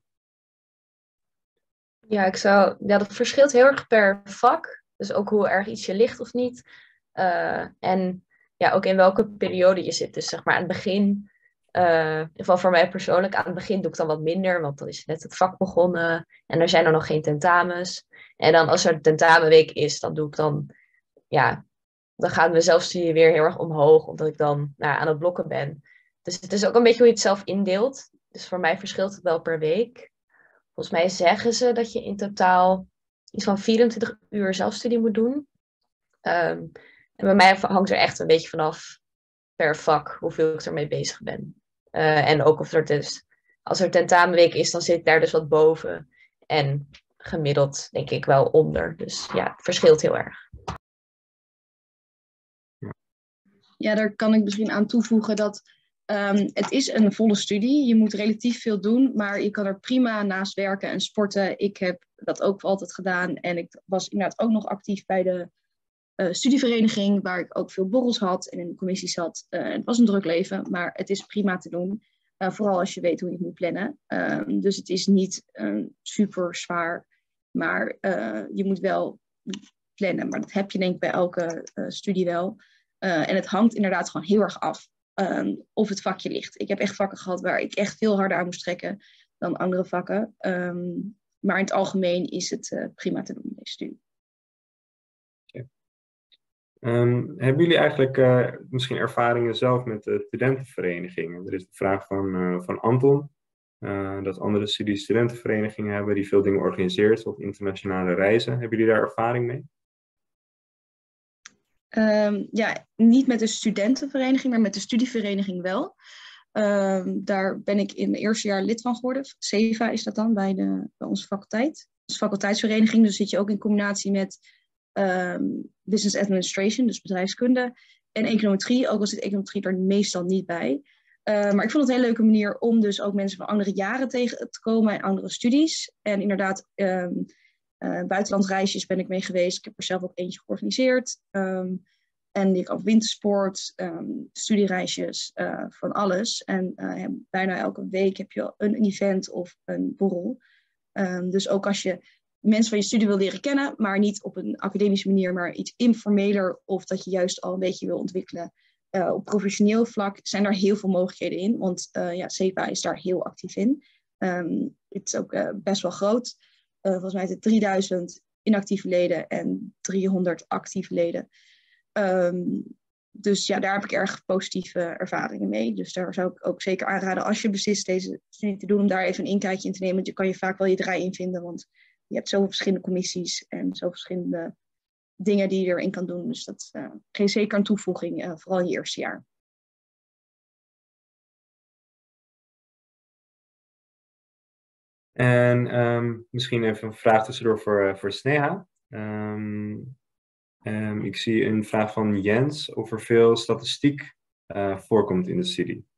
Ja, ik zou, ja, dat verschilt heel erg per vak. Dus ook hoe erg iets je ligt of niet. Uh, en ja, ook in welke periode je zit. Dus zeg maar aan het begin, uh, in ieder geval voor mij persoonlijk, aan het begin doe ik dan wat minder. Want dan is net het vak begonnen en er zijn er nog geen tentamens. En dan als er tentamenweek is, dan doe ik dan, ja, dan gaat mijn zelfstudie weer heel erg omhoog. Omdat ik dan nou, aan het blokken ben. Dus het is ook een beetje hoe je het zelf indeelt. Dus voor mij verschilt het wel per week. Volgens mij zeggen ze dat je in totaal iets van vierentwintig uur zelfstudie moet doen. Um, en bij mij hangt er echt een beetje vanaf per vak hoeveel ik ermee bezig ben. Uh, en ook of er dus, als er tentamenweek is, dan zit ik daar dus wat boven. En gemiddeld denk ik wel onder. Dus ja, het verschilt heel erg. Ja, daar kan ik misschien aan toevoegen dat um, het is een volle studie. Je moet relatief veel doen, maar je kan er prima naast werken en sporten. Ik heb dat ook altijd gedaan en ik was inderdaad ook nog actief bij de uh, studievereniging, waar ik ook veel borrels had en in de commissie zat. Uh, het was een druk leven, maar het is prima te doen. Uh, vooral als je weet hoe je het moet plannen. Um, dus het is niet uh, super zwaar, maar uh, je moet wel plannen. Maar dat heb je denk ik bij elke uh, studie wel. Uh, en het hangt inderdaad gewoon heel erg af um, of het vakje ligt. Ik heb echt vakken gehad waar ik echt veel harder aan moest trekken dan andere vakken. Um, maar in het algemeen is het uh, prima te doen in deze studie. Okay. Um, hebben jullie eigenlijk uh, misschien ervaringen zelf met de studentenverenigingen? Er is de vraag van, uh, van Anton. Uh, dat andere studie-studentenverenigingen hebben die veel dingen organiseren, zoals internationale reizen. Hebben jullie daar ervaring mee? Um, ja, niet met de studentenvereniging, maar met de studievereniging wel. Um, daar ben ik in het eerste jaar lid van geworden. SEVA is dat dan, bij, de, bij onze faculteit. Onze faculteitsvereniging, dus zit je ook in combinatie met um, business administration, dus bedrijfskunde, en econometrie, ook al zit econometrie er meestal niet bij. Uh, maar ik vond het een hele leuke manier om dus ook mensen van andere jaren tegen te komen en andere studies. En inderdaad, um, uh, buitenlandreisjes ben ik mee geweest. Ik heb er zelf ook eentje georganiseerd. Um, en ik ook wintersport, um, studiereisjes, uh, van alles. En uh, bijna elke week heb je een event of een borrel. Um, dus ook als je mensen van je studie wil leren kennen, maar niet op een academische manier, maar iets informeler, of dat je juist al een beetje wil ontwikkelen uh, op professioneel vlak, zijn er heel veel mogelijkheden in. Want uh, ja, SEVA is daar heel actief in. Um, het is ook uh, best wel groot. Uh, volgens mij is het drieduizend inactieve leden en driehonderd actieve leden. Um, dus ja, daar heb ik erg positieve ervaringen mee. Dus daar zou ik ook zeker aanraden, als je beslist deze studie te doen, om daar even een inkijkje in te nemen. Want je kan je vaak wel je draai in vinden, want je hebt zoveel verschillende commissies en zoveel verschillende dingen die je erin kan doen. Dus dat uh, geeft zeker een toevoeging, uh, vooral in je eerste jaar. En um, misschien even een vraag tussendoor voor, uh, voor Sneha. Um, um, ik zie een vraag van Jens of er veel statistiek uh, voorkomt in de studie.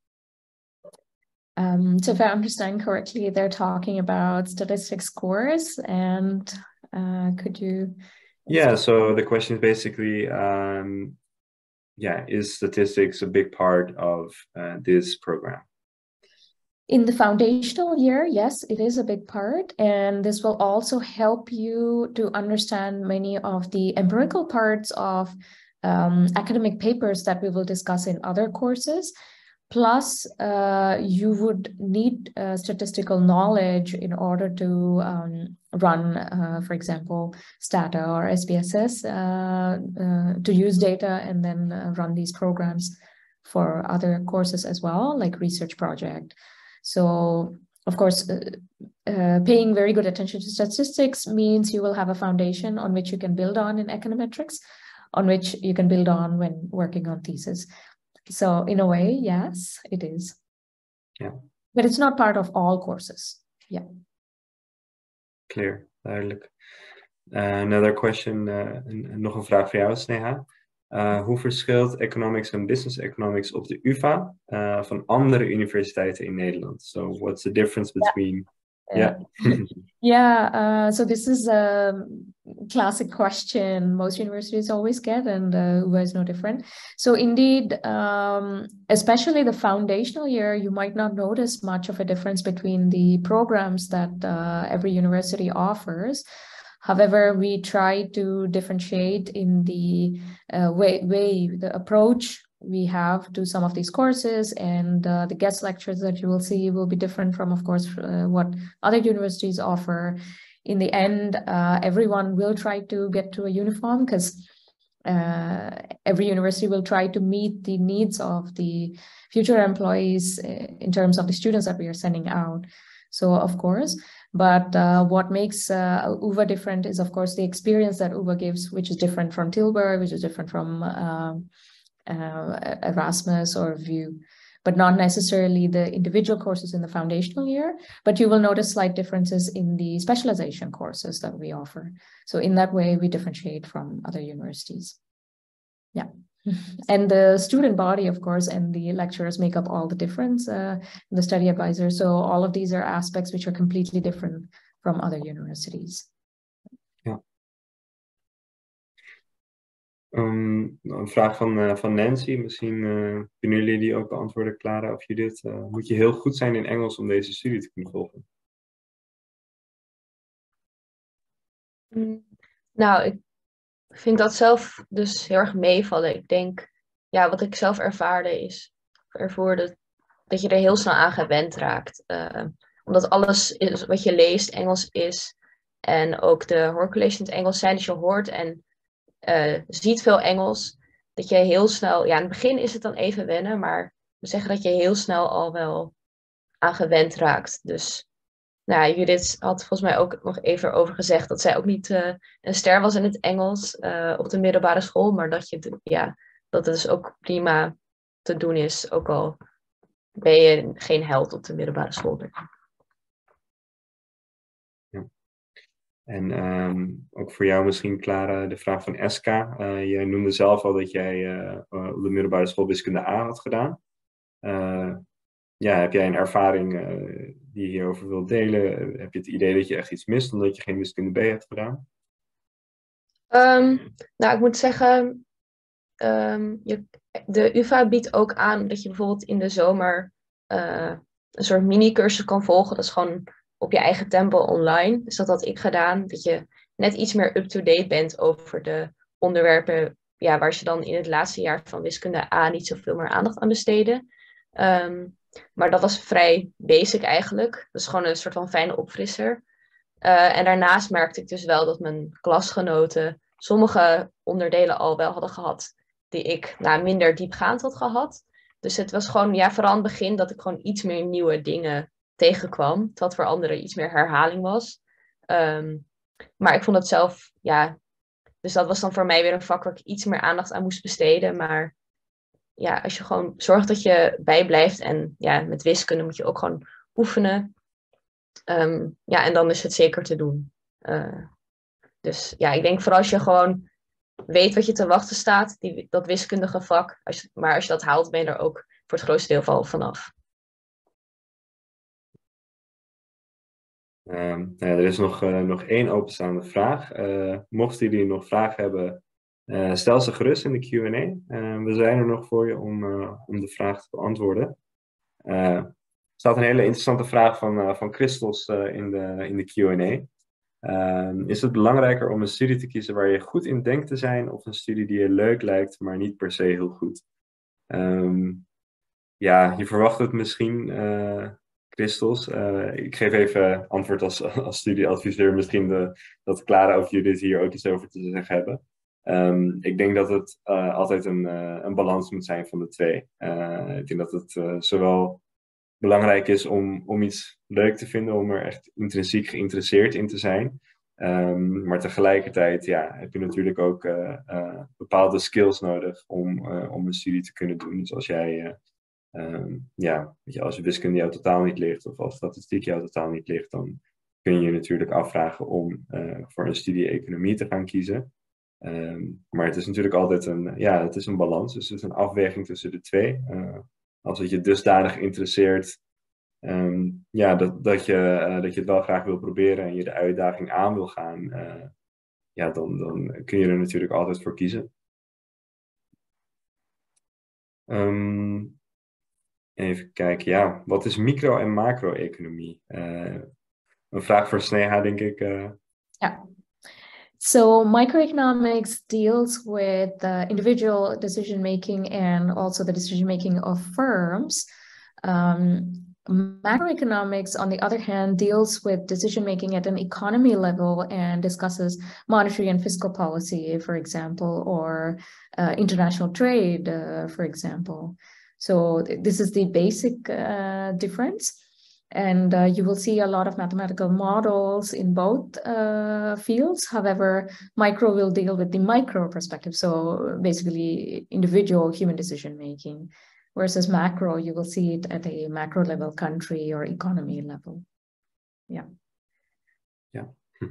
Um, so if I understand correctly, they're talking about statistics scores, and uh, could you... Yeah, so the question is basically, um, yeah, is statistics a big part of uh, this program? In the foundational year, yes, it is a big part. And this will also help you to understand many of the empirical parts of um, academic papers that we will discuss in other courses. Plus, uh, you would need uh, statistical knowledge in order to um, run, uh, for example, STATA or S B S S, uh, uh, to use data and then uh, run these programs for other courses as well, like research project. So, of course, uh, uh, paying very good attention to statistics means you will have a foundation on which you can build on in econometrics, on which you can build on when working on thesis. So in a way, yes, it is. Yeah. But it's not part of all courses. Yeah. Clear, duidelijk. Uh, another question, uh, nog een vraag voor jou, Sneha. Uh, hoe verschilt economics en business economics op de U vA uh, van andere universiteiten in Nederland? So what's the difference between... Yeah. Yeah. Yeah, uh, so this is a classic question most universities always get, and uh, U vA is no different. So indeed, um, especially the foundational year, you might not notice much of a difference between the programs that uh, every university offers. However, we try to differentiate in the uh, way, way, the approach we have to some of these courses, and uh, the guest lectures that you will see will be different from, of course, uh, what other universities offer. In the end, uh, everyone will try to get to a uniform, because uh, every university will try to meet the needs of the future employees in terms of the students that we are sending out. So, of course, but uh, what makes uh, U vA different is, of course, the experience that U vA gives, which is different from Tilburg, which is different from uh, uh, Erasmus or VU. but not necessarily the individual courses in the foundational year, but you will notice slight differences in the specialization courses that we offer. So in that way, we differentiate from other universities. Yeah. And the student body, of course, and the lecturers make up all the difference, uh, the study advisor. So all of these are aspects which are completely different from other universities. Ja. Um, een vraag van, uh, van Nancy. Misschien uh, kunnen jullie die ook beantwoorden, Clara of Judith. Uh, moet je heel goed zijn in Engels om deze studie te kunnen volgen? Mm, nou, ik vind dat zelf dus heel erg meevallen. Ik denk, ja, wat ik zelf ervaarde is, ervoerde, dat je er heel snel aan gewend raakt. Uh, omdat alles is, wat je leest Engels is. En ook de hoorcolleges in het Engels zijn. Dus je hoort en uh, ziet veel Engels. Dat je heel snel, ja, in het begin is het dan even wennen. Maar we zeggen dat je heel snel al wel aan gewend raakt. Dus nou ja, Judith had volgens mij ook nog even over gezegd dat zij ook niet uh, een ster was in het Engels uh, op de middelbare school. Maar dat, je, ja, dat het dus ook prima te doen is. Ook al ben je geen held op de middelbare school. Ja. En um, ook voor jou misschien, Clara, de vraag van Eska. Uh, jij noemde zelf al dat jij uh, op de middelbare school wiskunde A had gedaan. Uh, ja, heb jij een ervaring uh, die je hierover wilt delen? Heb je het idee dat je echt iets mist omdat je geen wiskunde B hebt gedaan? Um, nou, ik moet zeggen, um, je, de U vA biedt ook aan dat je bijvoorbeeld in de zomer uh, een soort mini-cursus kan volgen. Dat is gewoon op je eigen tempo online. Dus dat had ik gedaan. Dat je net iets meer up-to-date bent over de onderwerpen, ja, waar je dan in het laatste jaar van wiskunde A niet zoveel meer aandacht aan besteedde. Um, maar dat was vrij basic eigenlijk. Dat is gewoon een soort van fijne opfrisser. Uh, en daarnaast merkte ik dus wel dat mijn klasgenoten sommige onderdelen al wel hadden gehad die ik nou, minder diepgaand had gehad. Dus het was gewoon, ja, vooral aan het begin dat ik gewoon iets meer nieuwe dingen tegenkwam. Wat voor anderen iets meer herhaling was. Um, maar ik vond het zelf, ja, dus dat was dan voor mij weer een vak waar ik iets meer aandacht aan moest besteden. Maar ja, als je gewoon zorgt dat je bijblijft en ja, met wiskunde moet je ook gewoon oefenen. Um, ja, en dan is het zeker te doen. Uh, dus ja, ik denk vooral als je gewoon weet wat je te wachten staat, die, dat wiskundige vak. Als je, maar als je dat haalt, ben je er ook voor het grootste deel van vanaf. Um, nou ja, er is nog, uh, nog één openstaande vraag. Uh, mochten jullie nog vragen hebben, uh, stel ze gerust in de Q en A. Uh, we zijn er nog voor je om, uh, om de vraag te beantwoorden. Uh, er staat een hele interessante vraag van, uh, van Christos uh, in de, in de Q en A. Uh, is het belangrijker om een studie te kiezen waar je goed in denkt te zijn, of een studie die je leuk lijkt, maar niet per se heel goed? Um, ja, je verwacht het misschien, uh, Christos. Uh, ik geef even antwoord als, als studieadviseur. Misschien de, dat Clara of Judith hier ook iets over te zeggen hebben. Um, ik denk dat het uh, altijd een, uh, een balans moet zijn van de twee. Uh, ik denk dat het uh, zowel belangrijk is om, om iets leuk te vinden, om er echt intrinsiek geïnteresseerd in te zijn. Um, maar tegelijkertijd ja, heb je natuurlijk ook uh, uh, bepaalde skills nodig om, uh, om een studie te kunnen doen. Dus als jij, uh, um, ja, weet je, als je wiskunde jou totaal niet ligt of als statistiek jou totaal niet ligt, dan kun je je natuurlijk afvragen om uh, voor een studie economie te gaan kiezen. Um, maar het is natuurlijk altijd een, ja, het is een balans, dus het is een afweging tussen de twee. Uh, als het je dusdanig interesseert, um, ja, dat, dat, je, uh, dat je het wel graag wil proberen en je de uitdaging aan wil gaan, uh, ja, dan, dan kun je er natuurlijk altijd voor kiezen. Um, even kijken, ja, wat is micro- en macro-economie? Uh, een vraag voor Sneha, denk ik. Uh... Ja. So microeconomics deals with the individual decision making and also the decision making of firms. Um, macroeconomics, on the other hand, deals with decision making at an economy level and discusses monetary and fiscal policy, for example, or uh, international trade, uh, for example. So th this is the basic uh, difference. And uh, you will see a lot of mathematical models in both uh, fields. However, micro will deal with the micro perspective. So basically individual human decision making, versus macro, you will see it at a macro level, country or economy level. Yeah. Ja.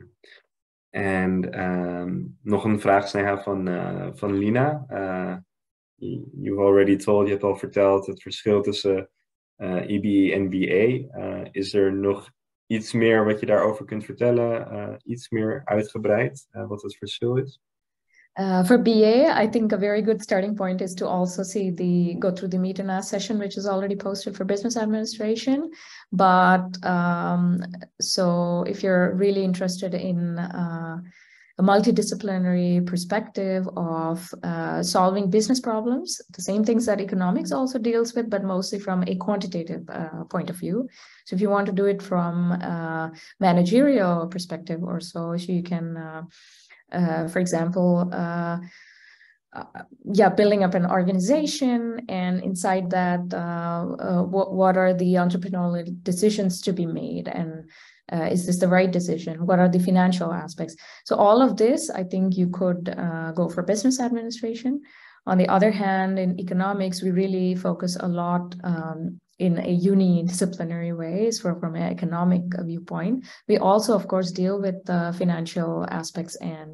En um, nog een vraag, Sneha, van, uh, van Lina. Uh, you've already told, je hebt al verteld het verschil tussen uh, E B E en B A. Uh, is er nog iets meer wat je daarover kunt vertellen? Uh, iets meer uitgebreid, uh, wat het verschil is? Uh, for B A, I think a very good starting point is to also see the go through the meet and ask session, which is already posted for business administration. But um, so if you're really interested in uh, a multidisciplinary perspective of uh, solving business problems, the same things that economics also deals with, but mostly from a quantitative uh, point of view. So if you want to do it from a managerial perspective or so, so you can uh, Uh, for example, uh, uh, yeah, building up an organization, and inside that, uh, uh, what, what are the entrepreneurial decisions to be made, and uh, is this the right decision? What are the financial aspects? So all of this, I think you could uh, go for business administration. On the other hand, in economics, we really focus a lot um, in a unidisciplinary way, so from an economic viewpoint. We also, of course, deal with the financial aspects and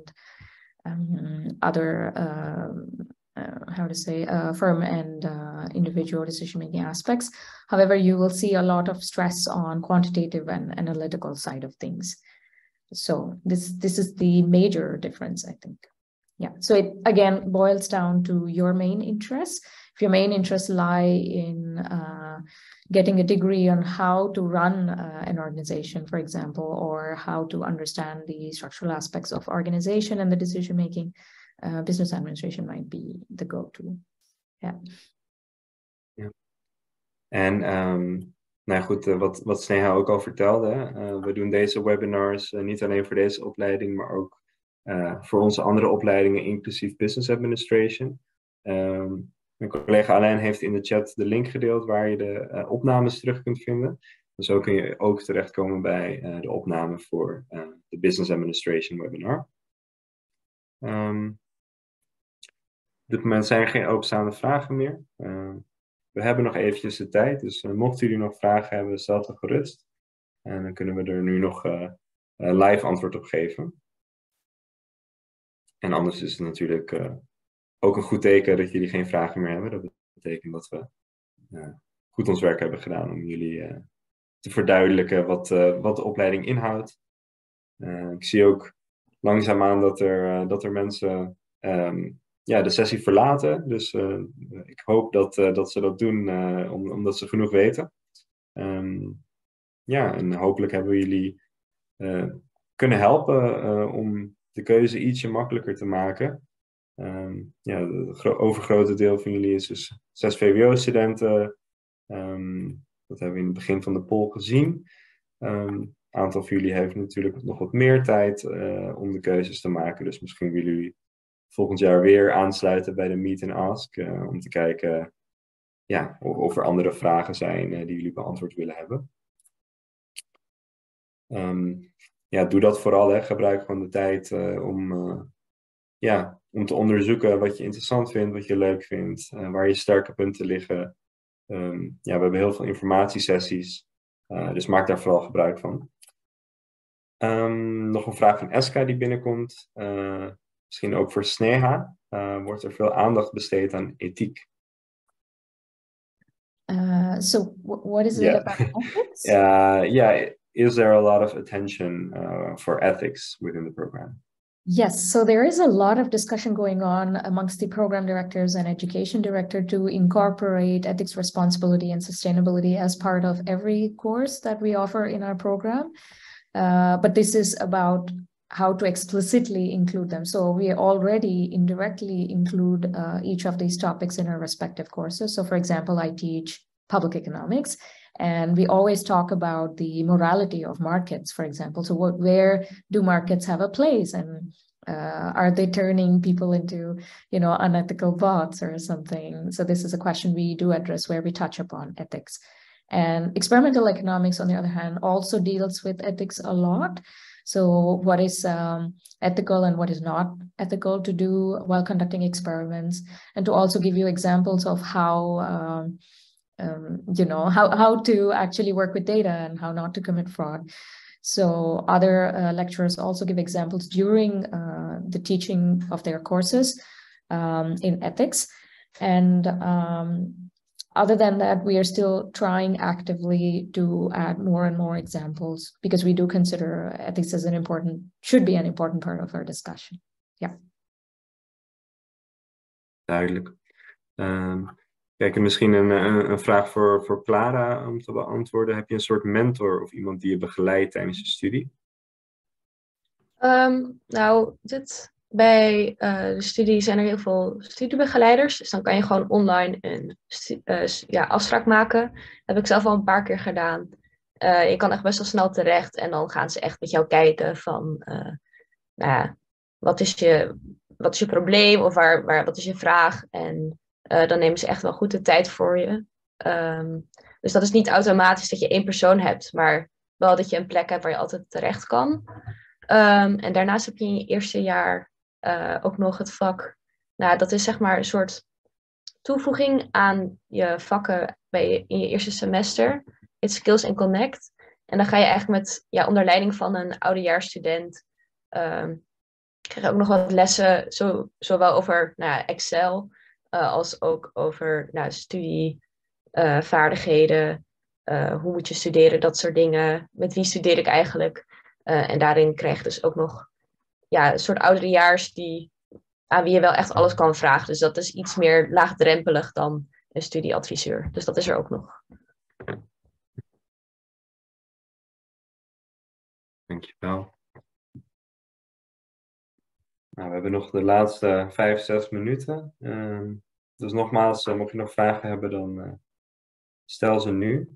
um, other, uh, uh, how to say, uh, firm and uh, individual decision-making aspects. However, you will see a lot of stress on quantitative and analytical side of things. So this, this is the major difference, I think. Yeah, so it again boils down to your main interests. If your main interests lie in uh, getting a degree on how to run uh, an organization, for example, or how to understand the structural aspects of organization and the decision making, uh, business administration might be the go-to. Yeah. Ja. En um, nou goed, uh, wat, wat Sneha ook al vertelde, uh, we doen deze webinars uh, niet alleen voor deze opleiding, maar ook Uh, voor onze andere opleidingen, inclusief Business Administration. Um, mijn collega Alain heeft in de chat de link gedeeld waar je de uh, opnames terug kunt vinden. Dus zo kun je ook terechtkomen bij uh, de opname voor uh, de Business Administration webinar. Um, op dit moment zijn er geen openstaande vragen meer. Uh, we hebben nog eventjes de tijd, dus uh, mochten jullie nog vragen hebben, stel het gerust. En dan kunnen we er nu nog uh, uh, live antwoord op geven. En anders is het natuurlijk uh, ook een goed teken dat jullie geen vragen meer hebben. Dat betekent dat we uh, goed ons werk hebben gedaan om jullie uh, te verduidelijken wat, uh, wat de opleiding inhoudt. Uh, ik zie ook langzaamaan dat er, uh, dat er mensen um, ja, de sessie verlaten. Dus uh, ik hoop dat, uh, dat ze dat doen uh, om, omdat ze genoeg weten. Um, ja, en hopelijk hebben we jullie uh, kunnen helpen uh, om de keuze ietsje makkelijker te maken. Um, ja, het overgrote deel van jullie is dus zes V W O-studenten. Um, dat hebben we in het begin van de poll gezien. Um, een aantal van jullie heeft natuurlijk nog wat meer tijd uh, om de keuzes te maken. Dus misschien willen jullie volgend jaar weer aansluiten bij de Meet and Ask. Uh, om te kijken ja, of, of er andere vragen zijn uh, die jullie beantwoord willen hebben. Um, Ja, doe dat vooral. Hè. Gebruik gewoon de tijd uh, om, uh, ja, om te onderzoeken wat je interessant vindt, wat je leuk vindt, uh, waar je sterke punten liggen. Um, ja, we hebben heel veel informatiesessies, uh, dus maak daar vooral gebruik van. Um, nog een vraag van Eska die binnenkomt. Uh, misschien ook voor Sneha. Uh, wordt er veel aandacht besteed aan ethiek? Uh, so what is yeah. it about ethics? uh, yeah. Is there a lot of attention uh, for ethics within the program? Yes, so there is a lot of discussion going on amongst the program directors and education director to incorporate ethics, responsibility, and sustainability as part of every course that we offer in our program. Uh, but this is about how to explicitly include them. So we already indirectly include uh, each of these topics in our respective courses. So for example, I teach public economics, and we always talk about the morality of markets, for example. So what, where do markets have a place, and uh, are they turning people into, you know, unethical bots or something? So this is a question we do address where we touch upon ethics. And experimental economics, on the other hand, also deals with ethics a lot. So what is um, ethical and what is not ethical to do while conducting experiments, and to also give you examples of how, um, um, you know, how, how to actually work with data and how not to commit fraud. So other uh, lecturers also give examples during uh, the teaching of their courses um, in ethics. And um, other than that, we are still trying actively to add more and more examples, because we do consider ethics as an important, should be an important part of our discussion. Yeah. Duidelijk. Um, kijk, en misschien een, een, een vraag voor, voor Clara om te beantwoorden. Heb je een soort mentor of iemand die je begeleidt tijdens je studie? Um, nou, dit... Bij uh, de studie zijn er heel veel studiebegeleiders. Dus dan kan je gewoon online een uh, ja, afspraak maken. Dat heb ik zelf al een paar keer gedaan. Uh, je kan echt best wel snel terecht. En dan gaan ze echt met jou kijken van... Uh, nou ja, wat is je, wat is je probleem? Of waar, waar, wat is je vraag? En uh, dan nemen ze echt wel goed de tijd voor je. Um, dus dat is niet automatisch dat je één persoon hebt. Maar wel dat je een plek hebt waar je altijd terecht kan. Um, en daarnaast heb je in je eerste jaar... Uh, ook nog het vak, nou dat is zeg maar een soort toevoeging aan je vakken bij je, in je eerste semester. It's Skills and Connect. En dan ga je eigenlijk met, ja, onder leiding van een oudejaarsstudent, um, krijg je ook nog wat lessen, zo, zowel over nou ja, Excel, uh, als ook over nou, studievaardigheden, uh, uh, hoe moet je studeren, dat soort dingen. Met wie studeer ik eigenlijk? Uh, en daarin krijg je dus ook nog ja, een soort ouderejaars die, aan wie je wel echt alles kan vragen. Dus dat is iets meer laagdrempelig dan een studieadviseur. Dus dat is er ook nog. Dankjewel. Nou, we hebben nog de laatste vijf, zes minuten. Uh, dus nogmaals, uh, mocht je nog vragen hebben, dan uh, stel ze nu.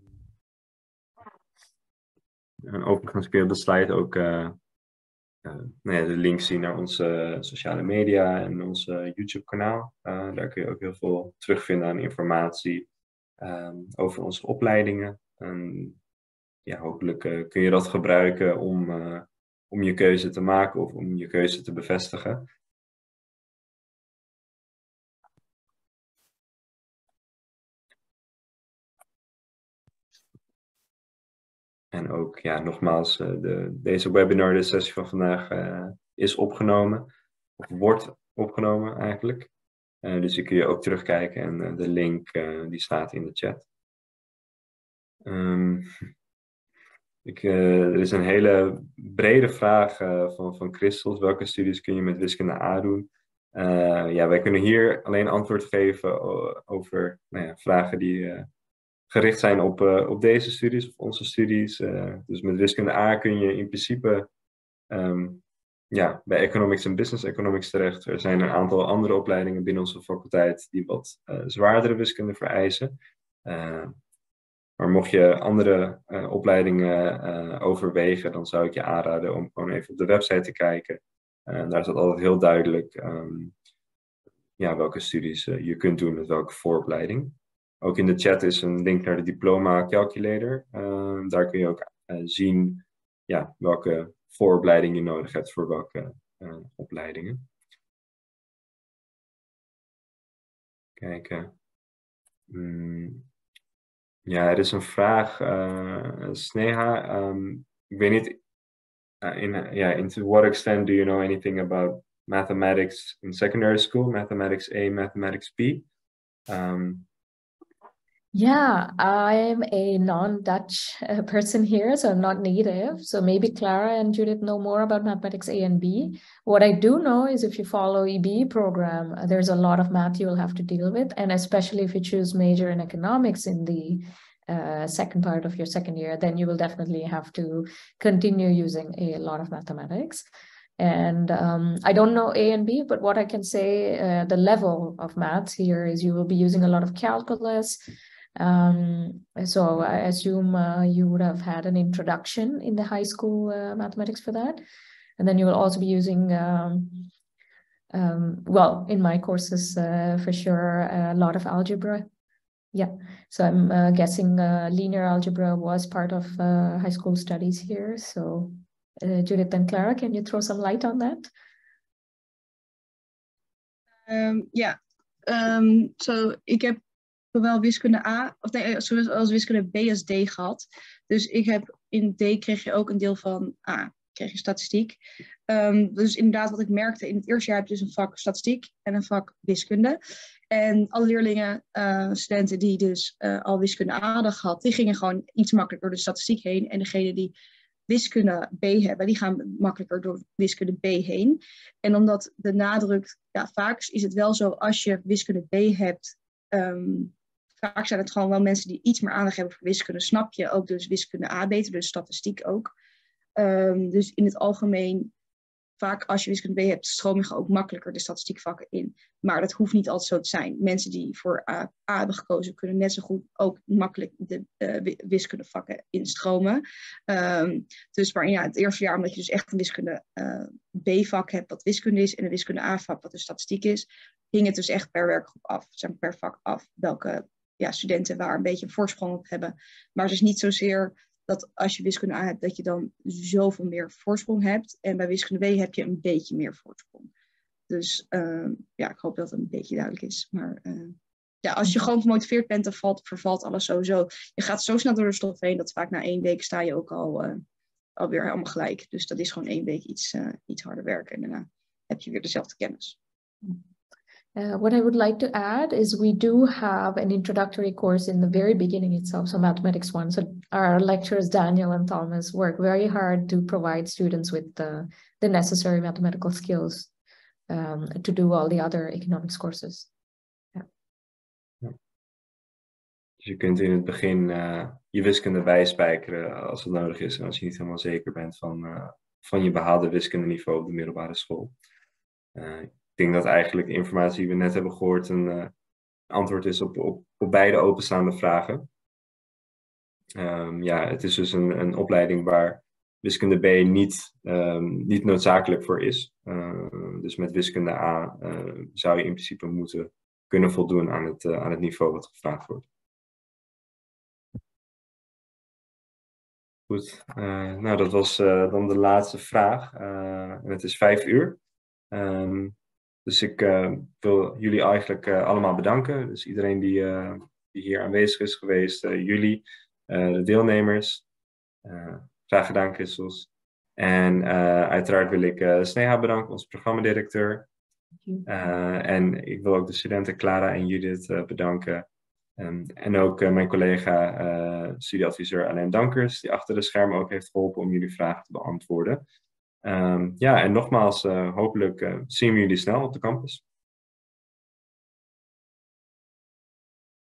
En overigens kun je op de slide ook... Uh, Uh, nou ja, de links zien naar onze sociale media en ons YouTube kanaal. Uh, daar kun je ook heel veel terugvinden aan informatie um, over onze opleidingen. En ja, hopelijk uh, kun je dat gebruiken om, uh, om je keuze te maken of om je keuze te bevestigen. En ook, ja, nogmaals, de, deze webinar, de sessie van vandaag, uh, is opgenomen. Of wordt opgenomen eigenlijk. Uh, dus die kun je ook terugkijken en uh, de link uh, die staat in de chat. Um, ik, uh, er is een hele brede vraag uh, van, van Christels. Welke studies kun je met wiskunde A doen? Uh, ja, wij kunnen hier alleen antwoord geven over nou ja, vragen die... Uh, gericht zijn op, uh, op deze studies, of onze studies. Uh, dus met wiskunde A kun je in principe um, ja, bij Economics en Business Economics terecht. Er zijn een aantal andere opleidingen binnen onze faculteit die wat uh, zwaardere wiskunde vereisen. Uh, maar mocht je andere uh, opleidingen uh, overwegen, dan zou ik je aanraden om gewoon even op de website te kijken. Uh, daar staat altijd heel duidelijk um, ja, welke studies uh, je kunt doen met welke vooropleiding. Ook in de chat is een link naar de diploma calculator. Uh, daar kun je ook uh, zien ja, welke vooropleiding je nodig hebt voor welke uh, opleidingen. Kijken. Hmm. Ja, er is een vraag. Uh, Sneha, um, ik weet niet, uh, in, uh, yeah, into what extent do you know anything about mathematics in secondary school, mathematics A, mathematics B? Um, Yeah, I'm a non-Dutch uh, person here, so I'm not native. So maybe Clara and Judith know more about mathematics A and B. What I do know is if you follow E B E program, uh, there's a lot of math you will have to deal with. And especially if you choose major in economics in the uh, second part of your second year, then you will definitely have to continue using a lot of mathematics. And um, I don't know A and B, but what I can say, uh, the level of maths here is you will be using a lot of calculus. Um, so I assume uh, you would have had an introduction in the high school uh, mathematics for that. And then you will also be using, um, um, well, in my courses, uh, for sure, a lot of algebra. Yeah, so I'm uh, guessing uh, linear algebra was part of uh, high school studies here. So Uh, Judith and Clara, can you throw some light on that? Um, ja, um, so ik heb zowel wiskunde A, of nee, zoals wiskunde B als D gehad. Dus ik heb in D kreeg je ook een deel van A, kreeg je statistiek. Um, dus inderdaad, wat ik merkte, in het eerste jaar heb je dus een vak statistiek en een vak wiskunde. En alle leerlingen, uh, studenten die dus uh, al wiskunde A hadden gehad, die gingen gewoon iets makkelijker door de statistiek heen. En degene die wiskunde B hebben, die gaan makkelijker door wiskunde B heen. En omdat de nadruk, ja, vaak is het wel zo, als je wiskunde B hebt, um, vaak zijn het gewoon wel mensen die iets meer aandacht hebben voor wiskunde, snap je ook dus wiskunde A beter, dus statistiek ook. Um, dus in het algemeen, vaak als je wiskunde B hebt, stroom je ook makkelijker de statistiekvakken in. Maar dat hoeft niet altijd zo te zijn. Mensen die voor A, A hebben gekozen, kunnen net zo goed ook makkelijk de uh, wiskundevakken instromen. Um, dus maar ja, het eerste jaar, omdat je dus echt een wiskunde uh, B-vak hebt, wat wiskunde is, en een wiskunde A-vak, wat dus statistiek is, hing het dus echt per werkgroep af, zeg per vak af, welke ja, studenten waar een beetje een voorsprong op hebben. Maar het is niet zozeer dat als je wiskunde A hebt, dat je dan zoveel meer voorsprong hebt. En bij wiskunde B heb je een beetje meer voorsprong. Dus uh, ja, ik hoop dat het een beetje duidelijk is. Maar uh, ja, als je gewoon gemotiveerd bent, dan valt, vervalt alles sowieso. Je gaat zo snel door de stof heen, dat vaak na één week sta je ook al uh, alweer helemaal gelijk. Dus dat is gewoon één week iets, uh, iets harder werken. En daarna heb je weer dezelfde kennis. Uh, what I would like to add is we do have an introductory course in the very beginning itself, so mathematics one. So our lecturers, Daniel and Thomas, work very hard to provide students with the, the necessary mathematical skills um, to do all the other economics courses. Yeah. Ja. Dus je kunt in het begin uh, je wiskunde bijspijkeren als het nodig is en als je niet helemaal zeker bent van, uh, van je behaalde wiskundeniveau op de middelbare school. Uh, Ik denk dat eigenlijk de informatie die we net hebben gehoord een uh, antwoord is op, op, op beide openstaande vragen. Um, ja, het is dus een, een opleiding waar wiskunde B niet, um, niet noodzakelijk voor is. Uh, dus met wiskunde A uh, zou je in principe moeten kunnen voldoen aan het, uh, aan het niveau wat gevraagd wordt. Goed, uh, nou dat was uh, dan de laatste vraag. Uh, en het is vijf uur. Um, Dus ik uh, wil jullie eigenlijk uh, allemaal bedanken. Dus iedereen die, uh, die hier aanwezig is geweest, uh, jullie, uh, de deelnemers. Uh, graag gedaan, Christels. En uh, uiteraard wil ik uh, Sneha bedanken, onze programmadirecteur. Uh, en ik wil ook de studenten Clara en Judith uh, bedanken. Um, en ook uh, mijn collega uh, studieadviseur Alain Dankers, die achter de schermen ook heeft geholpen om jullie vragen te beantwoorden. Um, ja, en nogmaals, uh, hopelijk uh, zien we jullie snel op de campus.